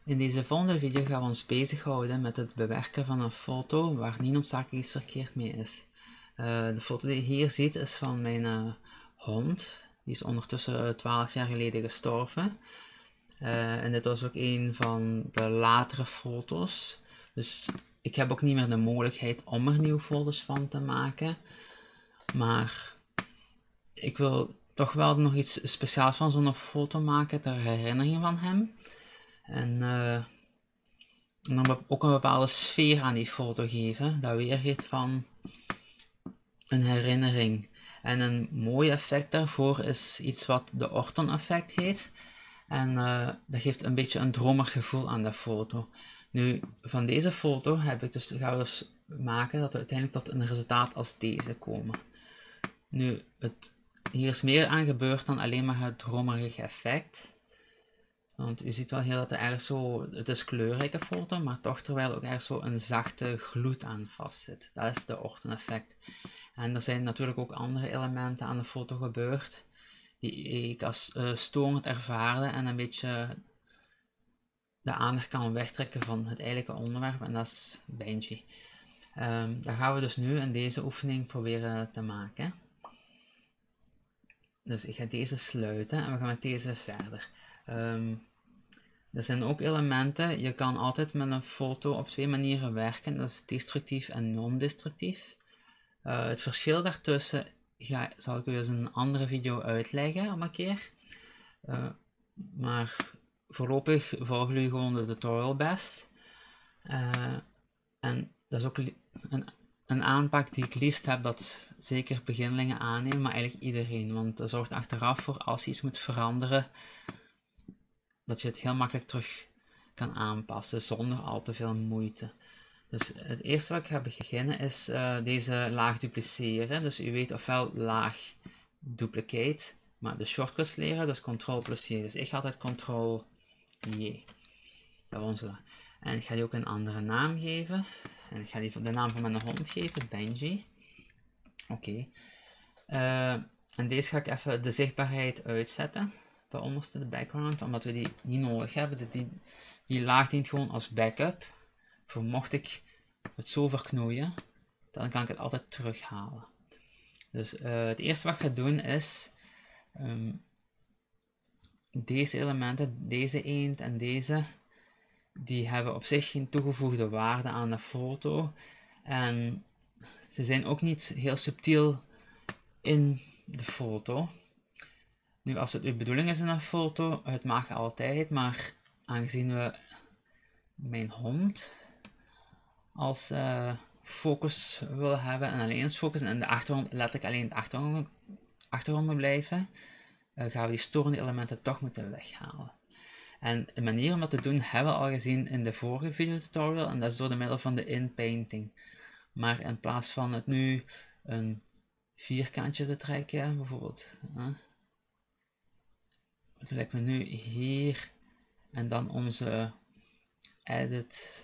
In deze volgende video gaan we ons bezighouden met het bewerken van een foto waar niet noodzakelijk iets verkeerd mee is. De foto die je hier ziet is van mijn hond. Die is ondertussen 12 jaar geleden gestorven. En dit was ook een van de latere foto's. Dus ik heb ook niet meer de mogelijkheid om er nieuwe foto's van te maken. Maar ik wil toch wel nog iets speciaals van zo'n foto maken ter herinnering van hem. En dan ook een bepaalde sfeer aan die foto geven, dat weergeeft van een herinnering. En een mooi effect daarvoor is iets wat de Orton effect heet. En dat geeft een beetje een dromerig gevoel aan de foto. Nu, van deze foto gaan we dus maken dat we uiteindelijk tot een resultaat als deze komen. Nu, hier is meer aan gebeurd dan alleen maar het dromerige effect. Want u ziet wel heel dat er ergens zo, het is kleurrijke foto, maar toch terwijl ook ergens zo een zachte gloed aan vastzit. Dat is de Orton effect. En er zijn natuurlijk ook andere elementen aan de foto gebeurd, die ik als storend ervaarde en een beetje de aandacht kan wegtrekken van het eigenlijke onderwerp, en dat is Benji. Dat gaan we dus nu in deze oefening proberen te maken. Dus ik ga deze sluiten en we gaan met deze verder. Er zijn ook elementen, je kan altijd met een foto op twee manieren werken, dat is destructief en non-destructief. Het verschil daartussen zal ik u eens in een andere video uitleggen op een keer. Maar voorlopig volgen jullie gewoon de tutorial best. En dat is ook een aanpak die ik liefst heb, dat zeker beginnelingen aannemen, maar eigenlijk iedereen. Want dat zorgt achteraf voor, als je iets moet veranderen, dat je het heel makkelijk terug kan aanpassen zonder al te veel moeite. Dus het eerste wat ik ga beginnen is deze laag dupliceren. Dus u weet ofwel laag duplicate, maar de shortcuts leren, dus Ctrl plus J. Dus ik ga altijd Ctrl J. Dat was onze. En ik ga die ook een andere naam geven. En ik ga die de naam van mijn hond geven, Benji. Oké. En deze ga ik even de zichtbaarheid uitzetten. De onderste, de background, omdat we die niet nodig hebben. Die laag dient gewoon als backup. Voor mocht ik het zo verknoeien, dan kan ik het altijd terughalen. Dus het eerste wat ik ga doen is deze elementen, deze eend en deze, die hebben op zich geen toegevoegde waarde aan de foto. En ze zijn ook niet heel subtiel in de foto. Nu, als het uw bedoeling is in een foto, het mag altijd, maar aangezien we mijn hond als focus willen hebben en alleen eens focussen en de achtergrond letterlijk alleen de achtergrond moet blijven, gaan we die storende elementen toch moeten weghalen. En een manier om dat te doen hebben we al gezien in de vorige videotutorial, en dat is door de middel van de inpainting. Maar in plaats van het nu een vierkantje te trekken, bijvoorbeeld, gelijk we nu hier, en dan onze edit,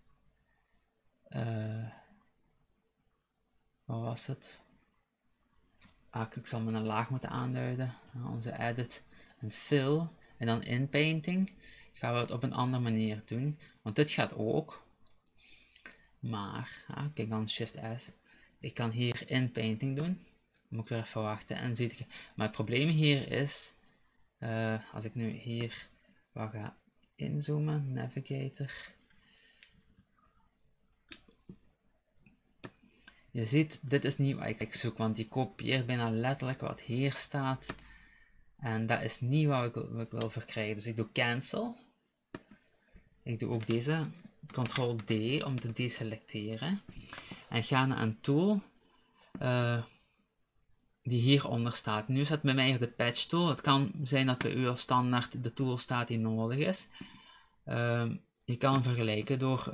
wat was het? Ik zal met een laag moeten aanduiden. Onze edit en fill en dan inpainting. Gaan we het op een andere manier doen, want dit gaat ook. Maar, kijk dan Shift S. Ik kan hier inpainting doen. Moet ik weer even wachten en zie ik. Maar het probleem hier is, als ik nu hier wat ga inzoomen, navigator. Je ziet, dit is niet wat ik zoek, want die kopieert bijna letterlijk wat hier staat. En dat is niet wat ik wil verkrijgen. Dus ik doe cancel. Ik doe ook deze, Ctrl D om te deselecteren. En ga naar een tool die hieronder staat. Nu staat bij mij de patch tool. Het kan zijn dat bij u als standaard de tool staat die nodig is. Je kan vergelijken door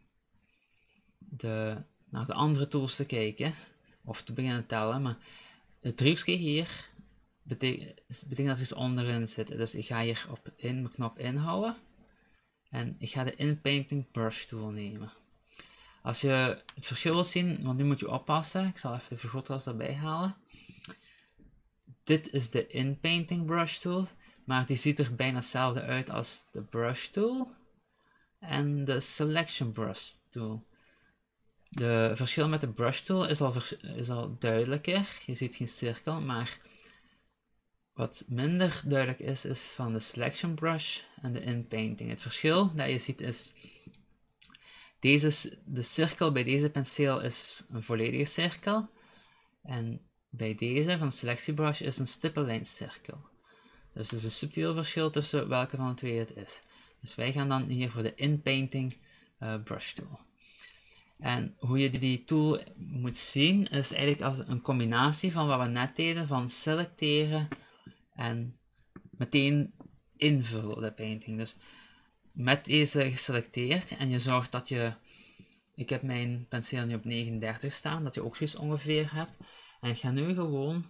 naar de andere tools te kijken. Of te beginnen tellen. Maar het driehoekje hier betekent dat er iets onderin zit. Dus ik ga hier op mijn knop inhouden. En ik ga de Inpainting Brush Tool nemen. Als je het verschil wilt zien, want nu moet je oppassen. Ik zal even de vergrootglas erbij halen. Dit is de Inpainting Brush Tool. Maar die ziet er bijna hetzelfde uit als de Brush Tool. en de Selection Brush Tool. De verschil met de Brush Tool is al duidelijker. Je ziet geen cirkel, maar wat minder duidelijk is van de Selection Brush en de Inpainting. Het verschil dat je ziet is, de cirkel bij deze penseel is een volledige cirkel. En bij deze van de Selectiebrush is een stippenlijncirkel. Dus het is een subtiel verschil tussen welke van de twee het is. Dus wij gaan dan hier voor de Inpainting Brush Tool. En hoe je die tool moet zien is eigenlijk als een combinatie van wat we net deden, van selecteren en meteen invullen de painting. Dus met deze geselecteerd en je zorgt dat je, ik heb mijn penseel nu op 39 staan, dat je ook zoiets ongeveer hebt. En ik ga nu gewoon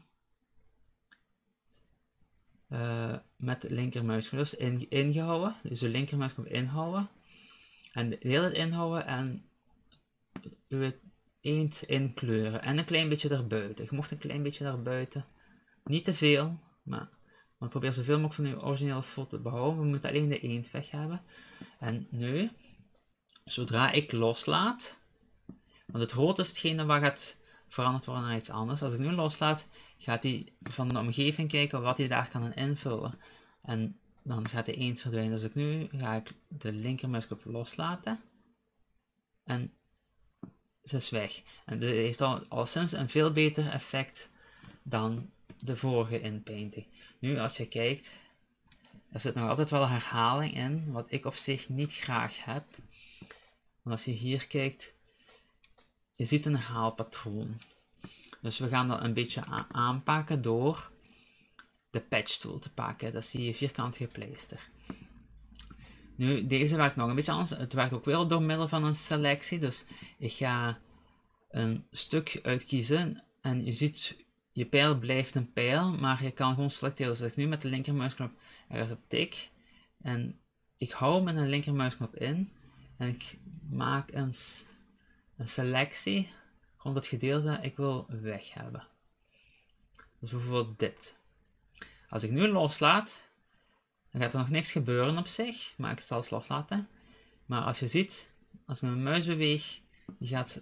met de linkermuisknop dus ingehouden, dus de linkermuisknop inhouden en de hele tijd inhouden en uw eend inkleuren en een klein beetje erbuiten. Je mocht een klein beetje erbuiten, niet te veel, maar probeer zoveel mogelijk van uw originele foto te behouden. We moeten alleen de eend weg hebben. En nu, zodra ik loslaat, want het rood is hetgene wat gaat veranderd worden naar iets anders. Als ik nu loslaat, gaat hij van de omgeving kijken wat hij daar kan invullen. En dan gaat de eend verdwijnen. Dus nu ga ik de linkermuisknop loslaten. En ze is weg. En dit heeft al sinds een veel beter effect dan de vorige inpainting. Nu, als je kijkt, er zit nog altijd wel herhaling in, wat ik op zich niet graag heb. Want als je hier kijkt, je ziet een herhaalpatroon. Dus we gaan dat een beetje aanpakken door de patch tool te pakken. Dat is die vierkantige pleister. Nu, deze werkt nog een beetje anders. Het werkt ook wel door middel van een selectie. Dus ik ga een stuk uitkiezen en je ziet, je pijl blijft een pijl, maar je kan gewoon selecteren. Dus als ik nu met de linkermuisknop ergens op tik en ik hou met een linkermuisknop in en ik maak een selectie rond het gedeelte dat ik wil weg hebben. Dus bijvoorbeeld dit. Als ik nu loslaat, dan gaat er nog niks gebeuren op zich, maar ik zal het loslaten. Maar als je ziet, als ik mijn muis beweeg, die gaat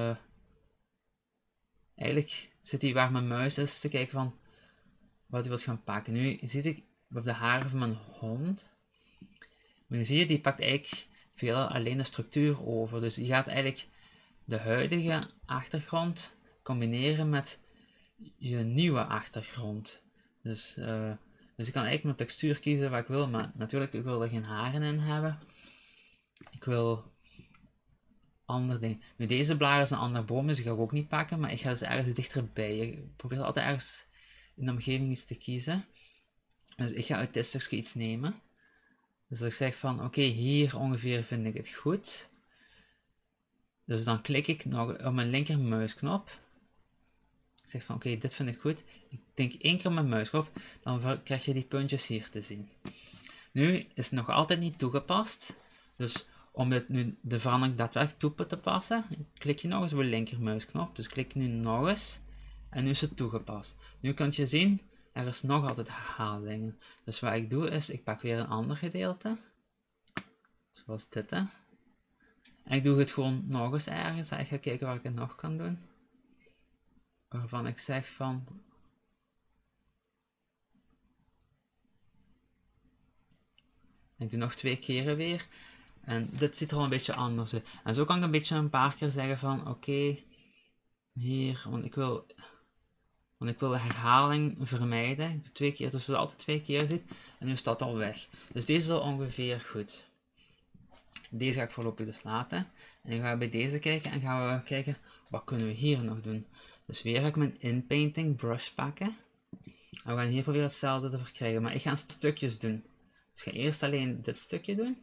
eigenlijk zit hij waar mijn muis is te kijken van wat hij wil gaan pakken. Nu zie ik op de haren van mijn hond. Maar nu zie je, die pakt eigenlijk veel alleen de structuur over. Dus die gaat eigenlijk de huidige achtergrond combineren met je nieuwe achtergrond. Dus ik kan eigenlijk mijn textuur kiezen wat ik wil, maar natuurlijk, ik wil er geen haren in hebben. Ik wil andere dingen. Nu, deze blaar is een ander boom, dus die ga ik ook niet pakken, maar ik ga dus ergens dichterbij. Ik probeer altijd ergens in de omgeving iets te kiezen. Dus ik ga uit dit stukje iets nemen. Dus als ik zeg van, oké, hier ongeveer vind ik het goed. Dus dan klik ik nog op mijn linker muisknop. Ik zeg van, oké, dit vind ik goed. Ik denk 1 keer op mijn muisknop, dan krijg je die puntjes hier te zien. Nu is het nog altijd niet toegepast. Dus om nu de verandering daadwerkelijk toe te passen, klik je nog eens op de linker muisknop. Dus klik nu nog eens. En nu is het toegepast. Nu kun je zien, er is nog altijd herhalingen. Dus wat ik doe is, ik pak weer een ander gedeelte. Zoals dit, hè. En ik doe het gewoon nog eens ergens. Ik ga kijken waar ik het nog kan doen. Waarvan ik zeg van... Ik doe nog 2 keren weer. En dit ziet er al een beetje anders uit. En zo kan ik een paar keer zeggen van oké, hier, want ik wil de herhaling vermijden. Ik doe 2 keer, dus het altijd 2 keer zit. En nu staat het al weg. Dus deze is al ongeveer goed. Deze ga ik voorlopig dus laten. En nu gaan we bij deze kijken en gaan we kijken wat kunnen we hier nog doen. Dus weer ga ik mijn inpainting brush pakken. En we gaan hier proberen hetzelfde te verkrijgen. Maar ik ga stukjes doen. Dus ik ga eerst alleen dit stukje doen.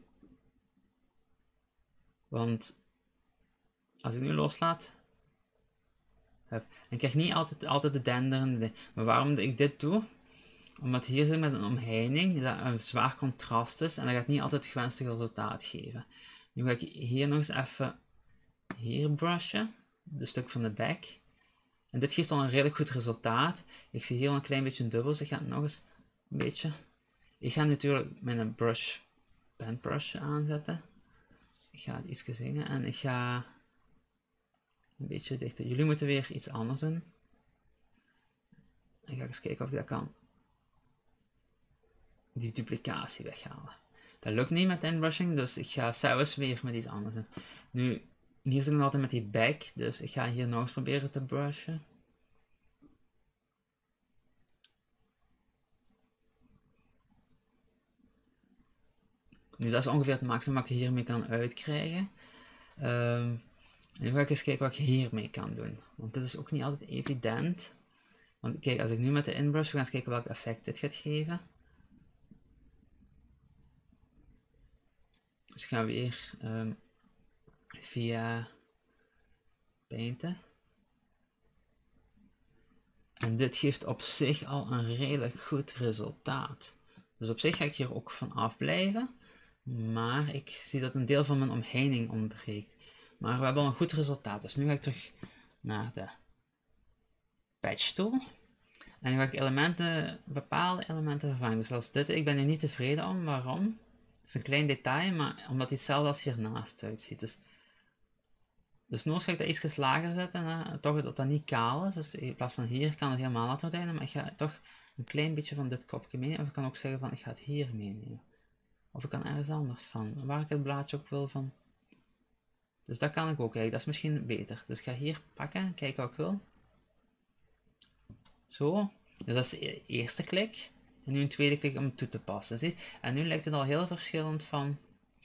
Want als ik nu loslaat, en ik krijg niet altijd de denderende. Maar waarom ik dit doe? Omdat hier zit met een omheining dat een zwaar contrast is en dat gaat niet altijd het gewenste resultaat geven. Nu ga ik hier nog eens even hier brushen, de stuk van de bek. En dit geeft al een redelijk goed resultaat. Ik zie hier al een klein beetje dubbel, dus ik ga het nog eens een beetje. Ik ga natuurlijk mijn paintbrush aanzetten. Ik ga het iets zingen en ik ga een beetje dichter. Jullie moeten weer iets anders doen. En ga eens kijken of ik dat kan. Die duplicatie weghalen. Dat lukt niet met inbrushing, dus ik ga zelfs weer met iets anders doen. Nu, hier zit ik nog altijd met die back, dus ik ga hier nog eens proberen te brushen. Nu, dat is ongeveer het maximum wat ik hiermee kan uitkrijgen. En nu ga ik eens kijken wat ik hiermee kan doen. Want dit is ook niet altijd evident. Want kijk, als ik nu met de inbrush, we gaan eens kijken welk effect dit gaat geven. Dus ik ga weer via painten. En dit geeft op zich al een redelijk goed resultaat. Dus op zich ga ik hier ook van afblijven. Maar ik zie dat een deel van mijn omheining ontbreekt. Maar we hebben al een goed resultaat. Dus nu ga ik terug naar de patch tool. En nu ga ik bepaalde elementen vervangen. Dus zoals dit, ik ben er niet tevreden om. Waarom? Het is een klein detail, maar omdat hij hetzelfde als hiernaast uitziet. Dus nooit ga ik dat iets lager zetten, hè? Toch dat dat niet kaal is. Dus in plaats van hier kan het helemaal laten verdwijnen, maar ik ga toch een klein beetje van dit kopje meenemen. Of ik kan ook zeggen van ik ga het hier meenemen. Of ik kan ergens anders van, waar ik het blaadje ook wil van. Dus dat kan ik ook eigenlijk, dat is misschien beter. Dus ik ga hier pakken, kijken wat ik wil. Zo, dus dat is de eerste klik. En nu een tweede klik om het toe te passen. Zie? En nu lijkt het al heel verschillend van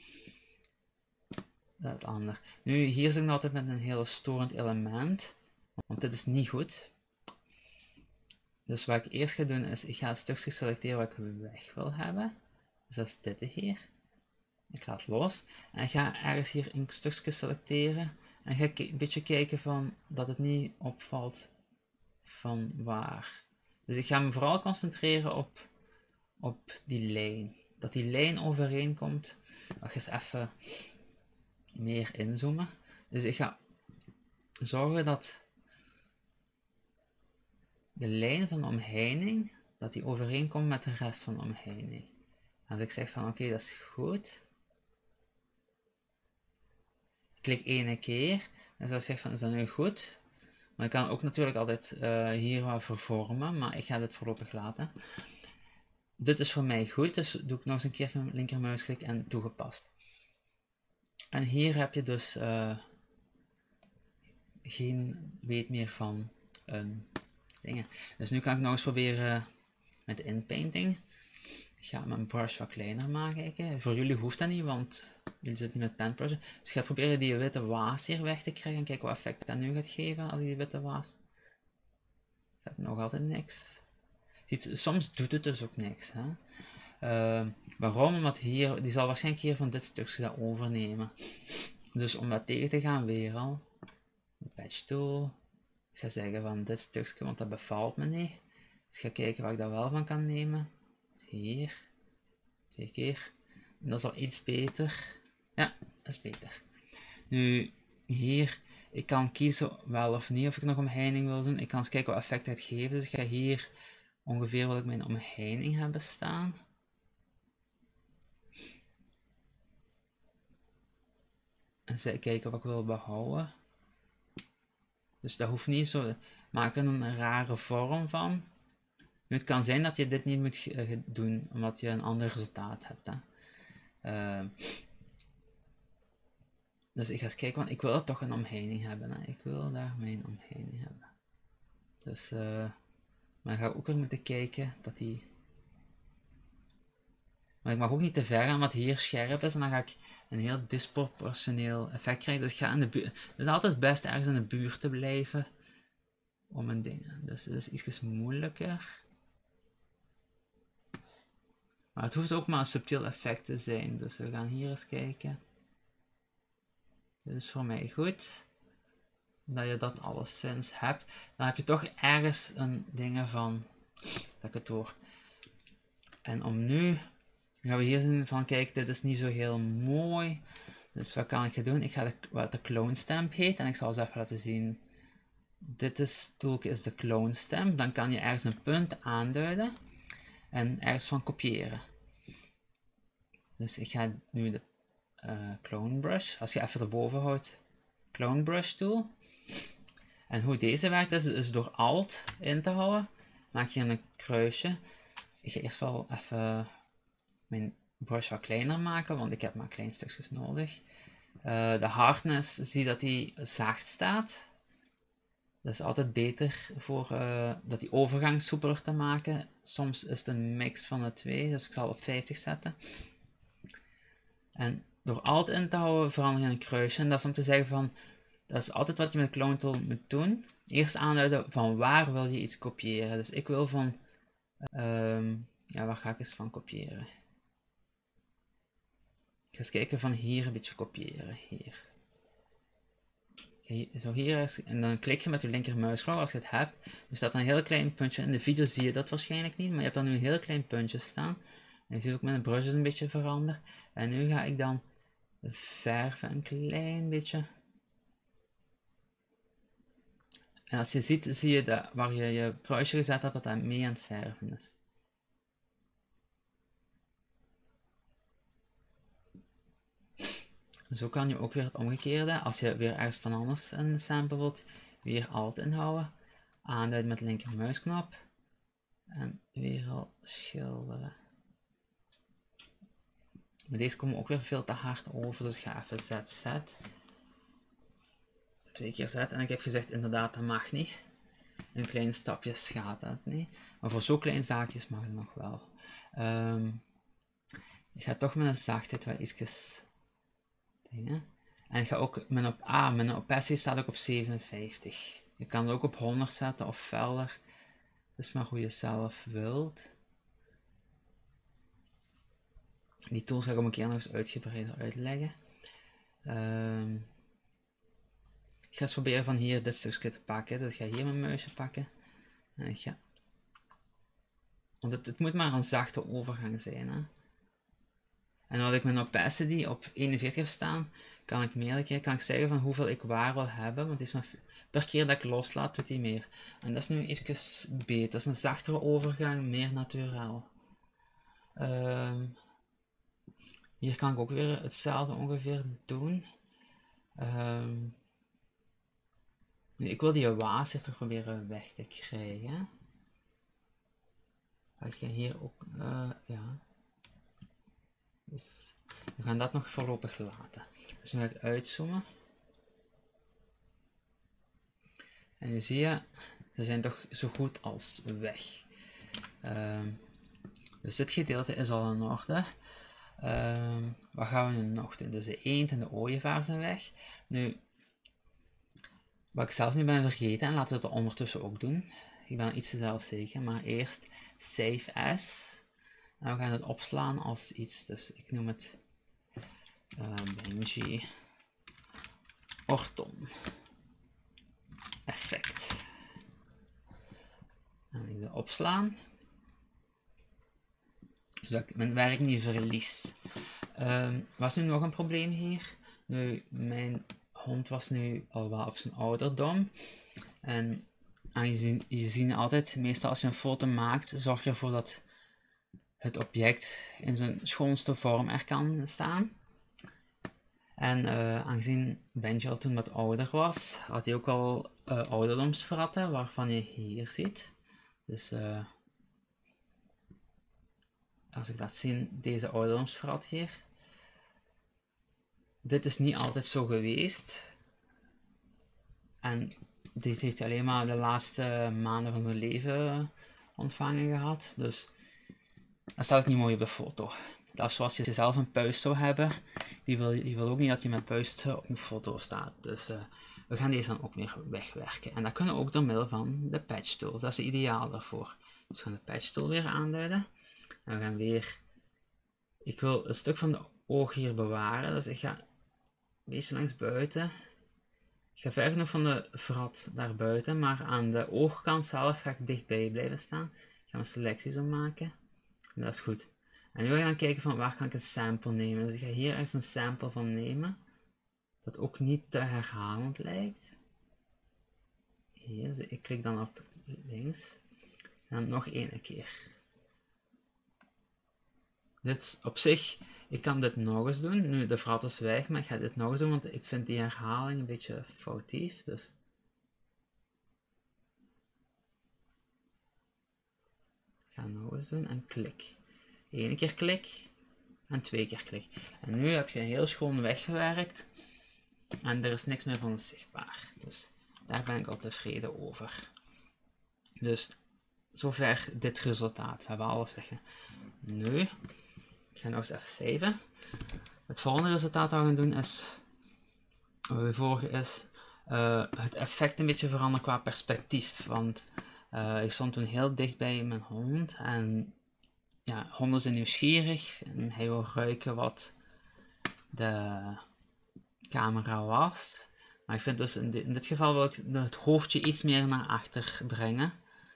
het ander. Nu, hier zit ik altijd met een heel storend element. Want dit is niet goed. Dus wat ik eerst ga doen is, ik ga het stukje selecteren wat ik weg wil hebben. Dus dat is dit hier. Ik laat los. En ik ga ergens hier een stukje selecteren. En ga een beetje kijken van, dat het niet opvalt van waar. Dus ik ga me vooral concentreren op die lijn. Dat die lijn overeenkomt. Ik ga eens even meer inzoomen. Dus ik ga zorgen dat de lijn van de omheining, dat die overeenkomt met de rest van de omheining. Als ik zeg van oké, dat is goed. Ik klik één keer. Dus als ik zeg van is dat nu goed? Maar ik kan ook natuurlijk altijd hier wat vervormen, maar ik ga dit voorlopig laten. Dit is voor mij goed, dus doe ik nog eens een keer een linkermuisklik en toegepast. En hier heb je dus geen weet meer van dingen. Dus nu kan ik nog eens proberen met de inpainting. Ik ga mijn brush wat kleiner maken. Voor jullie hoeft dat niet, want jullie zitten niet met penbrush. Dus ik ga proberen die witte waas hier weg te krijgen. En kijken wat effect dat nu gaat geven als ik die witte waas. Gaat nog altijd niks. Soms doet het dus ook niks. Hè? Waarom? Omdat hier, die zal waarschijnlijk hier van dit stukje dat overnemen. Dus om dat tegen te gaan weer al. Patch tool. Ik ga zeggen van dit stukje, want dat bevalt me niet. Dus ik ga kijken waar ik dat wel van kan nemen. Hier. 2 keer. En dat is al iets beter. Ja, dat is beter. Nu, hier. Ik kan kiezen wel of niet of ik nog omheining wil doen. Ik kan eens kijken wat effect het geeft. Dus ik ga hier ongeveer wil ik mijn omheining hebben staan. En kijken wat ik wil behouden. Dus dat hoeft niet zo. Maak er een rare vorm van. Nu, het kan zijn dat je dit niet moet doen, omdat je een ander resultaat hebt. Hè. Dus ik ga eens kijken, want ik wil toch een omheining hebben. Hè. Ik wil daar mijn omheining hebben. Dus, maar ik ga ook weer moeten kijken dat die... Maar ik mag ook niet te ver gaan, wat hier scherp is. En dan ga ik een heel disproportioneel effect krijgen. Dus ik ga in de buurt... Het is altijd best ergens in de buurt te blijven. Om mijn dingen. Dus het is iets moeilijker. Maar het hoeft ook maar een subtiel effect te zijn. Dus we gaan hier eens kijken. Dit is voor mij goed. Dat je dat alleszins hebt. Dan heb je toch ergens een dingen van dat ik het hoor. En om nu gaan we hier zien van kijk, dit is niet zo heel mooi. Dus wat kan ik doen? Ik ga wat de clone stamp heet. En ik zal eens even laten zien. Dit toolje is de clone stamp. Dan kan je ergens een punt aanduiden. En ergens van kopiëren. Dus ik ga nu Clone Brush. Als je even erboven houdt, Clone Brush tool. En hoe deze werkt is door Alt in te houden, maak je een kruisje. Ik ga eerst wel even mijn brush wat kleiner maken, want ik heb maar kleine stukjes nodig. De hardness, zie dat die zacht staat. Dat is altijd beter voor dat die overgang soepeler te maken. Soms is het een mix van de twee, dus ik zal op 50 zetten. En door Alt in te houden verander je een kruisje. En dat is om te zeggen van, dat is altijd wat je met de Clone Tool moet doen. Eerst aanduiden van waar wil je iets kopiëren. Dus ik wil van, ja, waar ga ik eens van kopiëren? Ik ga eens kijken van hier een beetje kopiëren. Hier. Zo hier, en dan klik je met je linkermuisknop als je het hebt. Er staat een heel klein puntje. In de video zie je dat waarschijnlijk niet, maar je hebt dan nu een heel klein puntje staan. En je ziet ook mijn brush is een beetje veranderd. En nu ga ik dan verven een klein beetje. En als je ziet, zie je dat waar je je kruisje gezet hebt, dat dat mee aan het verven is. Zo kan je ook weer het omgekeerde, als je weer ergens van anders een sample wilt, weer Alt inhouden, aanduiden met de linkermuisknop en weer al schilderen. Maar deze komen ook weer veel te hard over, dus ik ga even ZZ. 2 keer Z en ik heb gezegd inderdaad dat mag niet. In kleine stapjes gaat dat niet, maar voor zo'n kleine zaakjes mag het nog wel. Ik ga toch met een zachtheid wat ietsjes dingen. En ik ga ook mijn opacity staat ook op 57. Je kan het ook op 100 zetten of feller. Dat is maar hoe je zelf wilt. Die tools ga ik om een keer nog eens uitgebreider uitleggen. Ik ga eens proberen van hier dit stukje te pakken. Dus ik ga hier mijn muisje pakken. En ik ga... Want het moet maar een zachte overgang zijn. Hè? En wat ik mijn opacity op 41 heb staan, kan ik meerdere keer kan ik zeggen van hoeveel ik waar wil hebben. Want het is maar per keer dat ik loslaat, doet hij meer. En dat is nu iets beter. Dat is een zachtere overgang, meer naturaal. Hier kan ik ook weer hetzelfde ongeveer doen. Ik wil die waas er toch proberen weg te krijgen. Ik ga hier ook, ja. Dus we gaan dat nog voorlopig laten. Dus nu ga ik uitzoomen. En nu zie je, ze zijn toch zo goed als weg. Dus dit gedeelte is al in orde. Wat gaan we nu nog doen? Dus de eend en de ooievaar zijn weg. Nu, wat ik zelf nu ben vergeten, en laten we het ondertussen ook doen. Ik ben iets te zelfzeker, maar eerst Save As. En we gaan het opslaan als iets, dus ik noem het Benji Orton effect. En ik ga opslaan, zodat ik mijn werk niet verlies. Was nu nog een probleem hier? Nu, mijn hond was nu al wel op zijn ouderdom. En aangezien je ziet altijd, meestal als je een foto maakt, zorg je ervoor dat het object in zijn schoonste vorm er kan staan. En aangezien Benji al toen wat ouder was, had hij ook al ouderdomsverratten, waarvan je hier ziet. Dus als ik laat zien, deze ouderdomsverrat hier. Dit is niet altijd zo geweest. En dit heeft hij alleen maar de laatste maanden van zijn leven ontvangen gehad. Dus dat staat ook niet mooi op de foto. Dat is zoals je zelf een puist zou hebben. Die wil ook niet dat je met puist op een foto staat. Dus we gaan deze dan ook weer wegwerken. En dat kunnen we ook door middel van de patch tool. Dat is ideaal daarvoor. Dus we gaan de patch tool weer aanduiden. En we gaan weer... Ik wil een stuk van de oog hier bewaren. Dus ik ga een beetje langs buiten. Ik ga ver genoeg van de vrat daar buiten. Maar aan de oogkant zelf ga ik dichtbij blijven staan. Ik ga een selectie zo maken. En dat is goed. En nu ga ik dan kijken van waar kan ik een sample nemen. Dus ik ga hier ergens een sample van nemen. Dat ook niet te herhalend lijkt. Hier, dus ik klik dan op links. En dan nog één keer. Dit op zich, ik kan dit nog eens doen. Nu, de vrat is weg, maar ik ga dit nog eens doen, want ik vind die herhaling een beetje foutief. Dus ik ga nog eens doen en klik. 1 keer klik en 2 keer klik. En nu heb je heel schoon weggewerkt en er is niks meer van zichtbaar. Dus daar ben ik al tevreden over. Dus zover dit resultaat. We hebben alles weg. Nu, ik ga nog eens even saven. Het volgende resultaat dat we gaan doen is, wat we vorige is, het effect een beetje veranderen qua perspectief. Want ik stond toen heel dicht bij mijn hond en ja, honden zijn nieuwsgierig en hij wil ruiken wat de camera was. Maar ik vind dus in dit geval wil ik het hoofdje iets meer naar achter brengen.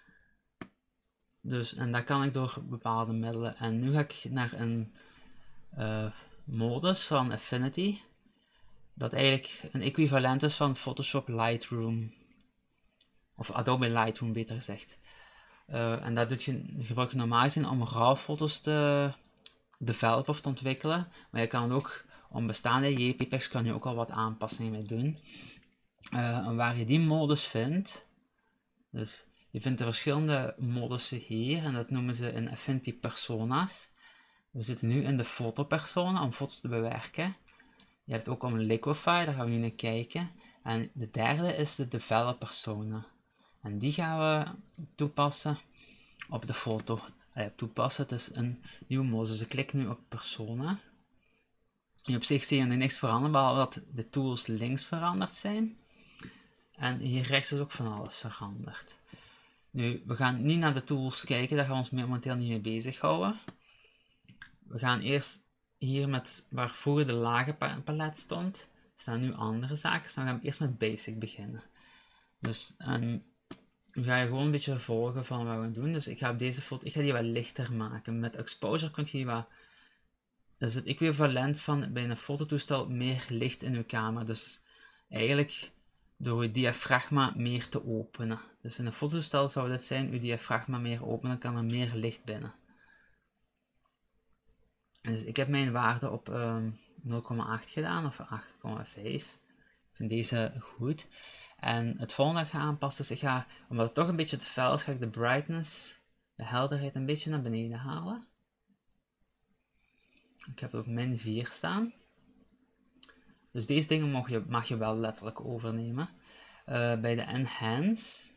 Dus, en dat kan ik door bepaalde middelen. En nu ga ik naar een modus van Affinity. Dat eigenlijk een equivalent is van Photoshop Lightroom. Of Adobe Lightroom beter gezegd. En dat gebruik je normaal gezien om RAW-foto's te developen of te ontwikkelen. Maar je kan ook, om bestaande JPEGs kan je ook al wat aanpassingen mee doen. En waar je die modus vindt, dus je vindt de verschillende modussen hier, en dat noemen ze in Affinity personas. We zitten nu in de fotopersona om foto's te bewerken. Je hebt ook een liquify, daar gaan we nu naar kijken. En de derde is de develop persona. En die gaan we toepassen op de foto. Toepassen, het is een nieuwe modus. Dus ik klik nu op persona. En op zich zie je er niks veranderen, behalve dat de tools links veranderd zijn. En hier rechts is ook van alles veranderd. Nu, we gaan niet naar de tools kijken, daar gaan we ons momenteel niet mee bezighouden. We gaan eerst hier met waar vroeger de lage palet stond, staan nu andere zaken. Dus dan gaan we eerst met basic beginnen. Dus dan ga je gewoon een beetje volgen van wat we gaan doen. Dus ik ga op deze foto, ik ga die wat lichter maken. Met exposure kun je die wat, dat is het equivalent van bij een fototoestel meer licht in je camera. Dus eigenlijk door je diafragma meer te openen. Dus in een fototoestel zou dit zijn, je diafragma meer openen, dan kan er meer licht binnen. Dus ik heb mijn waarde op 0,8 gedaan, of 8,5. Ik vind deze goed. En het volgende dat ik ga aanpassen is, omdat het toch een beetje te fel is, ga ik de brightness, de helderheid een beetje naar beneden halen. Ik heb het op min 4 staan. Dus deze dingen mag je wel letterlijk overnemen. Bij de enhance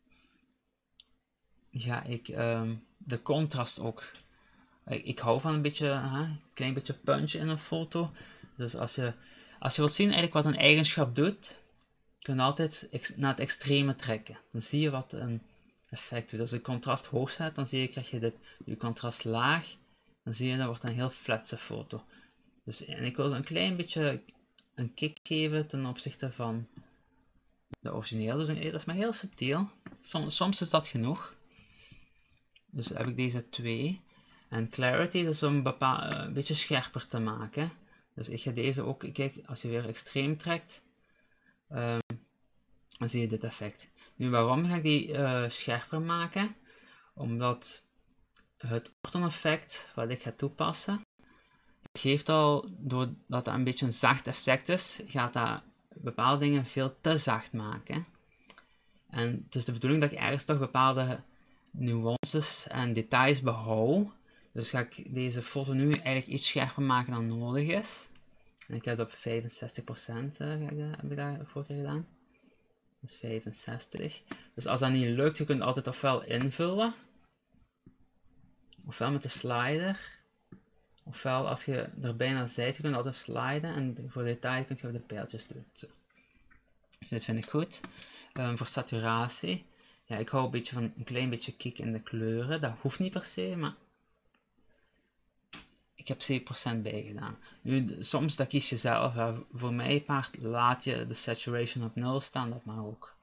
ga ik de contrast ook. Ik hou van een beetje, een klein beetje punch in een foto. Dus als je wilt zien eigenlijk wat een eigenschap doet, kun je altijd naar het extreme trekken. Dan zie je wat een effect doet. Als je contrast hoog zet, dan krijg je dit. Je contrast laag, dan zie je dat wordt een heel flatse foto. Dus, en ik wil een klein beetje een kick geven ten opzichte van de origineel. Dus dat is maar heel subtiel. Soms is dat genoeg. Dus heb ik deze twee. En clarity, dat is om een beetje scherper te maken. Dus ik ga deze ook, kijk, als je weer extreem trekt, dan zie je dit effect. Nu, waarom ga ik die scherper maken? Omdat het Orton effect, wat ik ga toepassen, geeft al, doordat dat een beetje een zacht effect is, gaat dat bepaalde dingen veel te zacht maken. En het is de bedoeling dat ik ergens toch bepaalde nuances en details behoud. Dus ga ik deze foto nu eigenlijk iets scherper maken dan nodig is. En ik heb het op 65% heb ik daarvoor gedaan. Dus 65. Dus als dat niet lukt, je kunt altijd ofwel invullen, ofwel met de slider, ofwel als je er bijna bent, je kunt altijd sliden en voor detail kun je ook de pijltjes doen. Zo. Dus dit vind ik goed. Voor saturatie, ja, ik hou een beetje van een klein beetje kick in de kleuren. Dat hoeft niet per se, maar ik heb 7% bij gedaan. Nu, soms dat kies je zelf. Voor mij laat je de saturation op 0 staan, dat mag ook.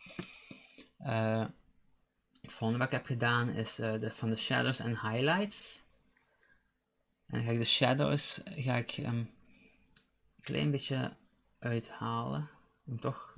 Het volgende wat ik heb gedaan is van de shadows en highlights. En dan ga ik de shadows een klein beetje uithalen. Om toch,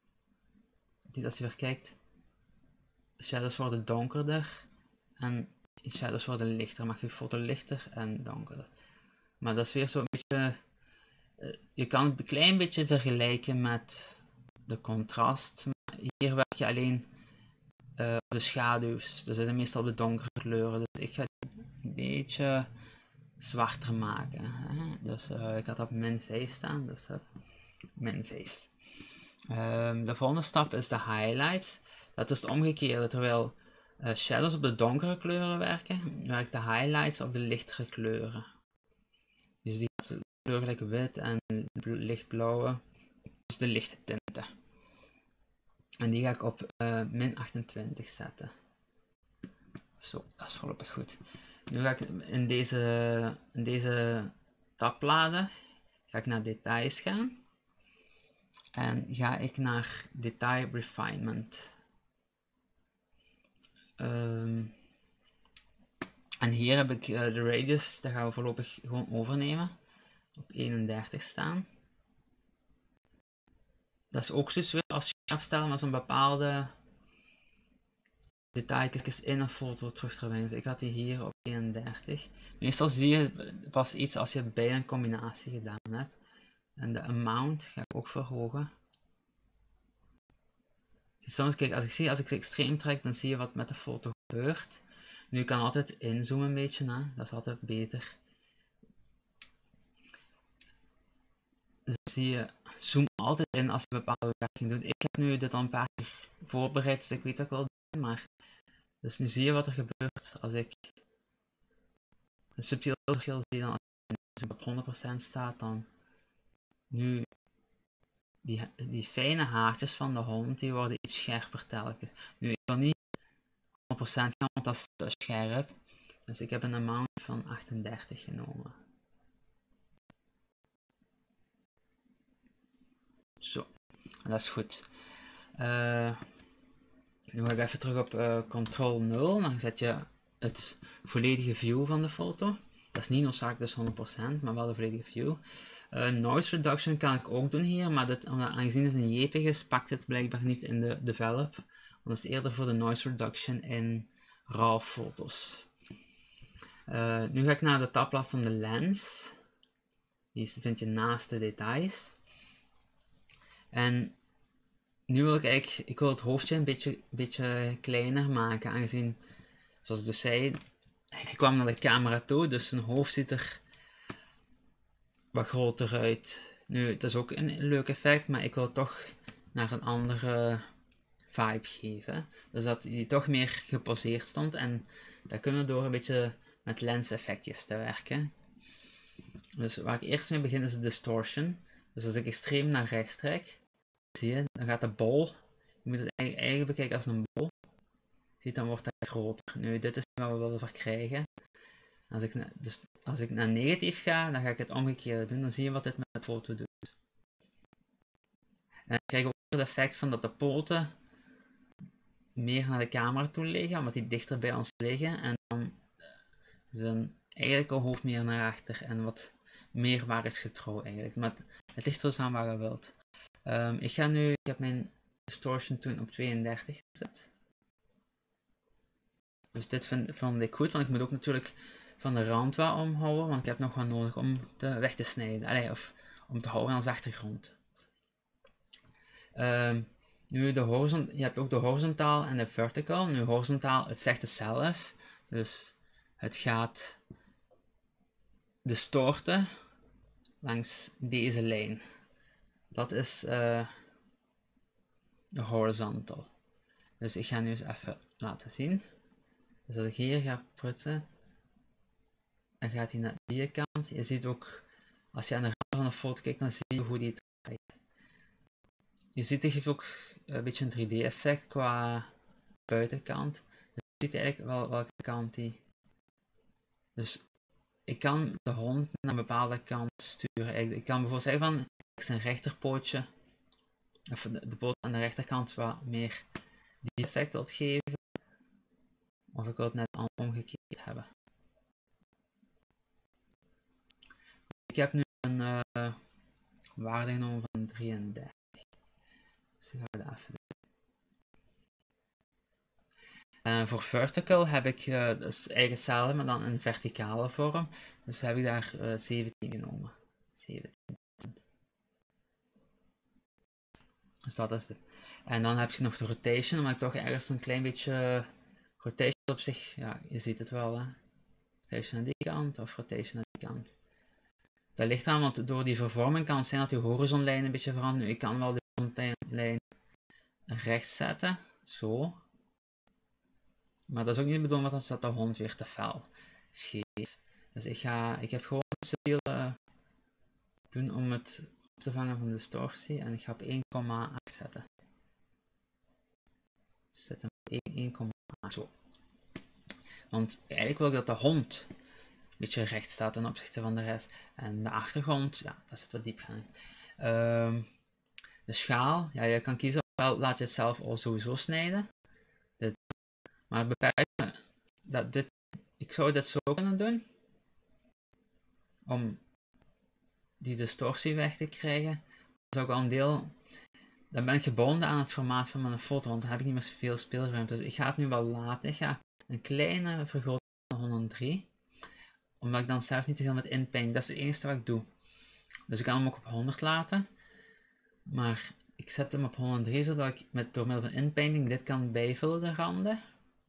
als je weer kijkt, de shadows worden donkerder. En shadows worden lichter, maak je foto lichter en donkerder. Maar dat is weer zo'n beetje, je kan het een klein beetje vergelijken met de contrast, maar hier werk je alleen op de schaduws, dus zitten meestal op de donkere kleuren, dus ik ga het een beetje zwarter maken. Hè? Dus ik had op min 5 staan, dus min 5. De volgende stap is de highlights. Dat is het omgekeerde. Terwijl shadows op de donkere kleuren werken, werkt de highlights op de lichtere kleuren. Dus die kleur gelijk wit en lichtblauwe, dus de lichte tinten. En die ga ik op min 28 zetten. Zo, dat is voorlopig goed. Nu ga ik in deze tabbladen ga ik naar details gaan. En ga ik naar detail refinement. En hier heb ik de radius, dat gaan we voorlopig gewoon overnemen. Op 31 staan. Dat is ook dus weer als je afstellen met zo'n bepaalde detailjes in een foto terug te brengen. Dus ik had die hier op 31. Meestal zie je pas iets als je beide een combinatie gedaan hebt. En de amount ga ik ook verhogen. Soms, kijk, als ik het extreem trek, dan zie je wat met de foto gebeurt. Nu kan altijd inzoomen een beetje, hè? Dat is altijd beter. Dus zie je, zoom altijd in als je bepaalde werking doet. Ik heb nu dit al een paar keer voorbereid, dus ik weet dat ik wel doen, maar... Dus nu zie je wat er gebeurt als ik een subtiel verschil zie dan als het op 100% staat, dan nu die fijne haartjes van de hond, die worden iets scherper telkens. Nu, ik wil niet 100% gaan, want dat is te scherp. Dus ik heb een amount van 38 genomen. Zo, dat is goed. Nu ga ik even terug op Ctrl 0. Dan zet je het volledige view van de foto. Dat is niet noodzakelijk dus 100%, maar wel de volledige view. Noise reduction kan ik ook doen hier, maar aangezien het een JPEG is, pakt het blijkbaar niet in de develop. Want dat is eerder voor de noise reduction in RAW foto's. Nu ga ik naar de tabblad van de lens. Die vind je naast de details. En nu wil ik wil het hoofdje een beetje kleiner maken, aangezien, zoals ik dus zei, ik kwam naar de camera toe, dus zijn hoofd ziet er wat groter uit. Nu, het is ook een leuk effect, maar ik wil toch naar een andere vibe geven. Dus dat hij toch meer geposeerd stond, en dat kunnen we door een beetje met lens effectjes te werken. Dus waar ik eerst mee begin is de distortion. Dus als ik extreem naar rechts trek, zie je, dan gaat de bol, je moet het eigenlijk bekijken als een bol. Ziet, dan wordt dat groter. Nu, dit is wat we willen verkrijgen. Als ik naar negatief ga, dan ga ik het omgekeerde doen. Dan zie je wat dit met de foto doet. En dan krijg je ook het effect van dat de poten meer naar de camera toe liggen, omdat die dichter bij ons liggen. En dan zijn eigenlijk een hoofd meer naar achter en wat meer waarheidsgetrouw eigenlijk. Maar het ligt er dus aan waar je wilt. Ik heb mijn distortion toen op 32 gezet. Dus dit vond ik goed, want ik moet ook natuurlijk van de rand wat omhouden, want ik heb nog wat nodig om weg te snijden. Allee, of om te houden als achtergrond. Nu je hebt ook de horizontaal en de vertical. Nu horizontaal, het zegt het zelf. Dus het gaat distorten langs deze lijn. Dat is de horizontal. Dus ik ga nu eens even laten zien. Dus als ik hier ga prutsen, dan gaat hij naar die kant. Je ziet ook, als je aan de rand van de foto kijkt, dan zie je hoe die draait. Je ziet, het geeft ook een beetje een 3D effect qua buitenkant. Dus je ziet eigenlijk wel welke kant die... Dus ik kan de hond naar een bepaalde kant sturen. Ik kan bijvoorbeeld zeggen van, zijn rechterpootje, of de poot aan de rechterkant wat meer die effect wil geven. Of ik wil het net omgekeerd hebben. Ik heb nu een waarde genomen van 33. Dus ik ga dat even doen. Voor vertical heb ik dus eigenlijk hetzelfde, maar dan in verticale vorm. Dus heb ik daar 17 genomen. 17. Dus dat is het. En dan heb je nog de rotation, omdat ik toch ergens een klein beetje rotation op zich, ja, je ziet het wel, hè. Rotation aan die kant of rotation aan die kant. Dat ligt aan, want door die vervorming kan het zijn dat je horizonlijn een beetje verandert. Nu, ik kan wel de horizonlijn rechts zetten, zo. Maar dat is ook niet de bedoeling, want dan staat de hond weer te fel scheef. Dus ik heb gewoon een subtiel doen om het op te vangen van de distortie. En ik ga op 1,8 zetten. Zet hem op 1,8 zo. Want eigenlijk wil ik dat de hond een beetje recht staat ten opzichte van de rest. En de achtergrond, ja, dat zit wat diep gaan. De schaal, ja, je kan kiezen ofwel laat je het zelf al sowieso snijden. Maar beperken dat dit, ik zou dit zo kunnen doen. Om die distortie weg te krijgen. Dat is ook al een deel. Dan ben ik gebonden aan het formaat van mijn foto, want dan heb ik niet meer zoveel speelruimte. Dus ik ga het nu wel laten. Ik ga een kleine vergroting van 103. Omdat ik dan zelfs niet te veel met inpaint. Dat is het enige wat ik doe. Dus ik kan hem ook op 100 laten. Maar ik zet hem op 103, zodat ik door middel van inpainting dit kan bijvullen, de randen.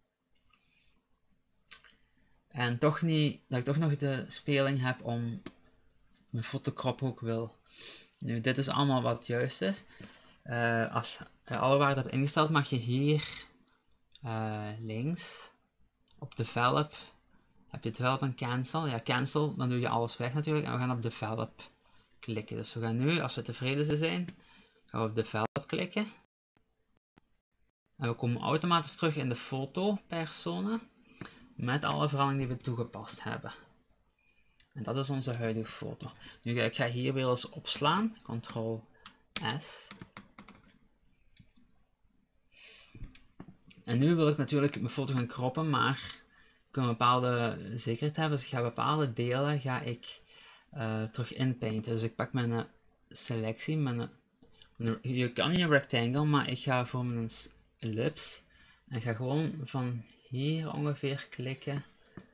En toch niet, dat ik toch nog de speling heb om mijn foto kroppen hoe ik wil. Nu, dit is allemaal wat juist is. Als je alle waarden hebt ingesteld, mag je hier links op develop, heb je develop en cancel. Ja, cancel, dan doe je alles weg natuurlijk. En we gaan op develop klikken. Dus we gaan nu, als we tevreden zijn, gaan we op develop klikken. En we komen automatisch terug in de fotopersona met alle veranderingen die we toegepast hebben. En dat is onze huidige foto. Nu ik ga hier weer eens opslaan. Ctrl S. En nu wil ik natuurlijk mijn foto gaan croppen, maar ik wil een bepaalde zekerheid hebben. Dus ik ga bepaalde delen terug inpainten. Dus ik pak mijn selectie. Je kan hier een rectangle, maar ik ga voor mijn ellipse. En ik ga gewoon van hier ongeveer klikken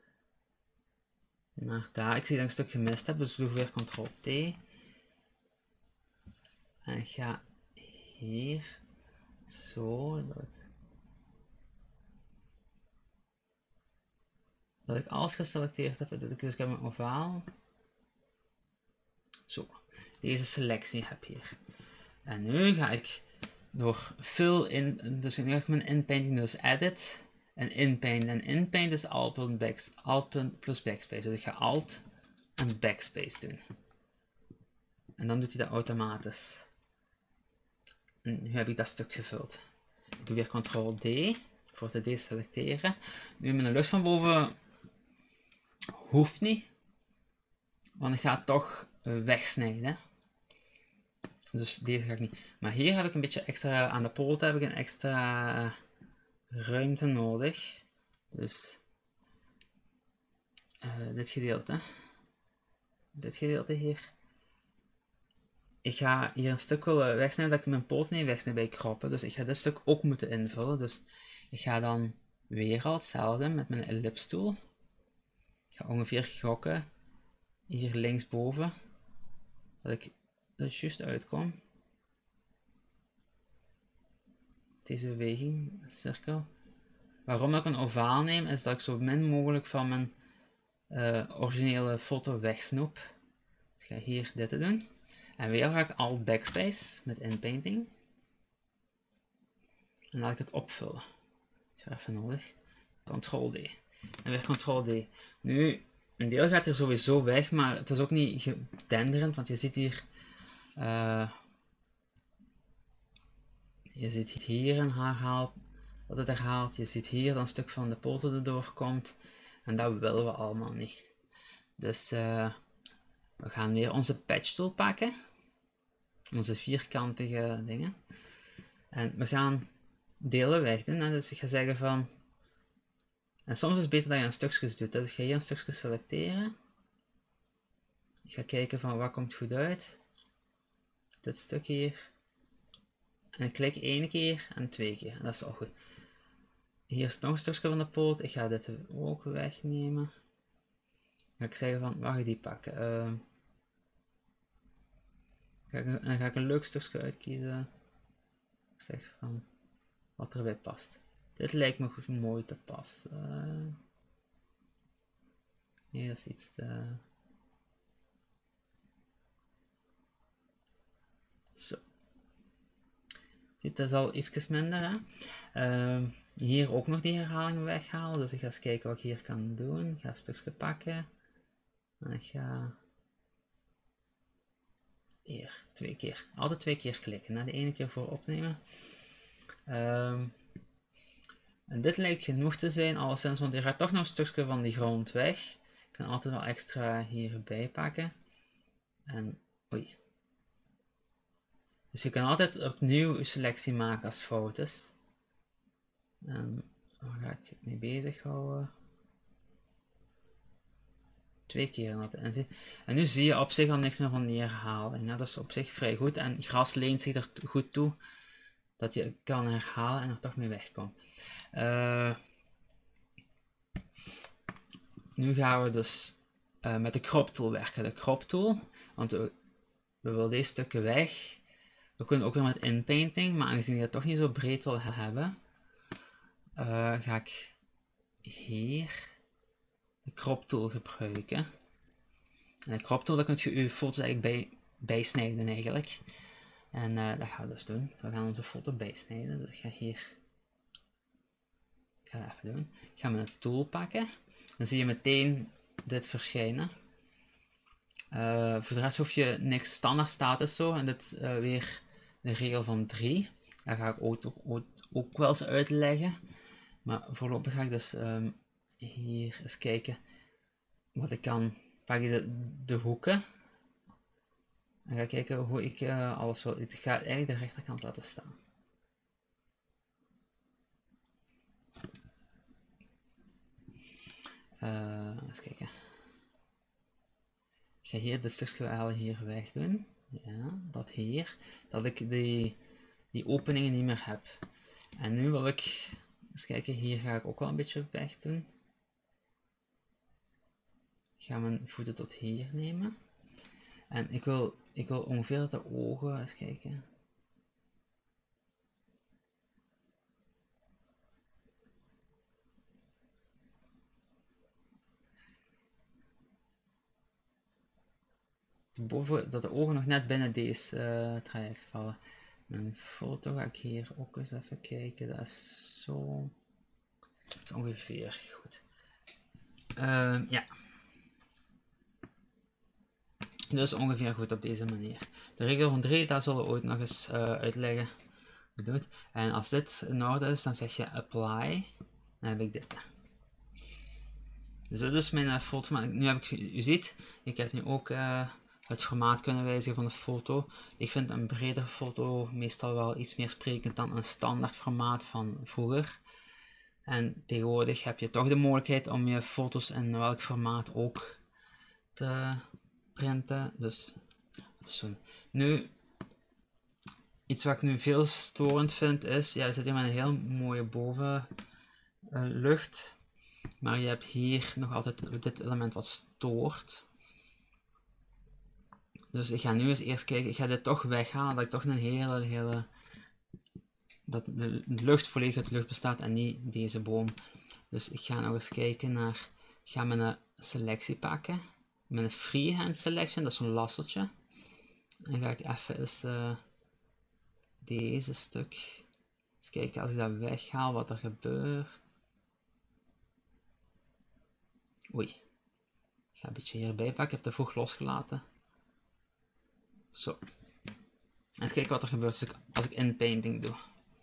naar daar. Ik zie dat ik een stuk gemist heb, dus ik doe weer Ctrl T. En ik ga hier zo, dat ik alles geselecteerd heb. Dus ik heb een ovaal. Zo, deze selectie heb je hier. En nu ga ik door fill in, dus nu ga ik mijn inpainting, dus edit en inpaint. En inpaint is alt plus backspace. Dus ik ga alt en backspace doen. En dan doet hij dat automatisch. En nu heb ik dat stuk gevuld. Ik doe weer Ctrl D voor te deselecteren. Nu mijn lucht van boven hoeft niet, want ik ga het toch wegsnijden. Dus deze ga ik niet. Maar hier heb ik een beetje extra, aan de poot heb ik een extra ruimte nodig. Dus dit gedeelte hier. Ik ga hier een stuk willen wegsnijden dat ik mijn poot niet wegsnijd bij kroppen. Dus ik ga dit stuk ook moeten invullen. Dus ik ga dan weer al hetzelfde met mijn ellipse tool. Ik ga ongeveer gokken hier linksboven. Dat ik er juist uitkom. Deze beweging, cirkel. Waarom ik een ovaal neem, is dat ik zo min mogelijk van mijn originele foto wegsnoep. Dus ik ga hier dit te doen. En weer ga ik alt backspace met inpainting. En laat ik het opvullen. Dat is even nodig. Ctrl D. En weer Ctrl D. Nu, een deel gaat hier sowieso weg, maar het is ook niet gedenderend, want je ziet hier... je ziet hier een haal dat het herhaalt. Je ziet hier dat een stuk van de poten erdoor komt. En dat willen we allemaal niet. Dus we gaan weer onze patch tool pakken. Onze vierkantige dingen. En we gaan delen weg doen. Dus ik ga zeggen van... En soms is het beter dat je een stukjes doet. Dus ik ga hier een stukje selecteren. Ik ga kijken van wat komt goed uit. Dit stuk hier. En ik klik 1 keer en 2 keer. En dat is al goed. hier is nog een stukje van de poot. Ik ga dit ook wegnemen. Dan ga ik zeggen van, mag ik die pakken? Dan ga ik een leuk stukje uitkiezen. Ik zeg van, wat erbij past. Dit lijkt me goed mooi te passen. Nee, dat is iets te... Zo. Dit is al iets minder, hè. Hier ook nog die herhaling weghalen. Dus ik ga eens kijken wat ik hier kan doen. Ik ga een stukje pakken. En ik ga... Hier, 2 keer. Altijd 2 keer klikken. De ene keer voor opnemen. En dit lijkt genoeg te zijn, alleszins, want je gaat toch nog een stukje van die grond weg. Ik kan altijd wel extra hierbij pakken. En, oei. Dus je kan altijd opnieuw je selectie maken als fout is. En waar ga ik mee bezig houden? 2 keer laten inzien. En nu zie je op zich al niks meer van die herhaling. Ja, dat is op zich vrij goed. En gras leent zich er goed toe dat je kan herhalen en er toch mee wegkomt. Nu gaan we dus met de crop tool werken. De crop tool, want we willen deze stukken weg. We kunnen ook weer met inpainting, maar aangezien je het toch niet zo breed wil hebben, ga ik hier de crop tool gebruiken. En de crop tool, daar kun je je foto's eigenlijk bijsnijden eigenlijk. En dat gaan we dus doen. We gaan onze foto bijsnijden. Dus ik ga hier... Ik ga dat even doen. Ik ga mijn tool pakken. Dan zie je meteen dit verschijnen. Voor de rest hoef je niks, standaard status zo. En dit weer de regel van 3. Daar ga ik ook wel eens uitleggen. Maar voorlopig ga ik dus hier eens kijken wat ik kan. Pak je de hoeken. En ga kijken hoe ik alles wil. Ik ga eigenlijk de rechterkant laten staan. Eens kijken. Ik ga hier dit stukje wel hier weg doen. Ja, dat hier. Dat ik die openingen niet meer heb. En nu wil ik... Eens kijken, hier ga ik ook wel een beetje weg doen. Ik ga mijn voeten tot hier nemen. En ik wil ongeveer dat de ogen... Eens kijken. Boven, dat de ogen nog net binnen deze traject vallen. Mijn foto ga ik hier ook eens even kijken. Dat is zo... Dat is ongeveer goed. Ja. Dus ongeveer goed op deze manier. De regel van 3, daar zullen we ooit nog eens uitleggen hoe je doet. En als dit in orde is, dan zeg je apply. Dan heb ik dit. Dus dit is mijn foto. Nu heb ik, u ziet, ik heb nu ook het formaat kunnen wijzigen van de foto. Ik vind een bredere foto meestal wel iets meer sprekend dan een standaard formaat van vroeger. En tegenwoordig heb je toch de mogelijkheid om je foto's in welk formaat ook te printen. Dus dat is zo. Nu, iets wat ik nu veel storend vind is, ja, je zit hier met een heel mooie bovenlucht. Maar je hebt hier nog altijd dit element wat stoort. Dus ik ga nu eens eerst kijken, ik ga dit toch weghalen, dat ik toch een hele... Dat de lucht volledig uit de lucht bestaat en niet deze boom. Dus ik ga nog eens kijken naar, ik ga mijn selectie pakken. Mijn freehand selection, dat is zo'n lassertje. En ga ik even eens deze stuk, eens kijken als ik dat weghaal wat er gebeurt. Oei. Ik ga een beetje hierbij pakken, ik heb het vroeg losgelaten. Zo. Eens kijken wat er gebeurt als ik inpainting doe.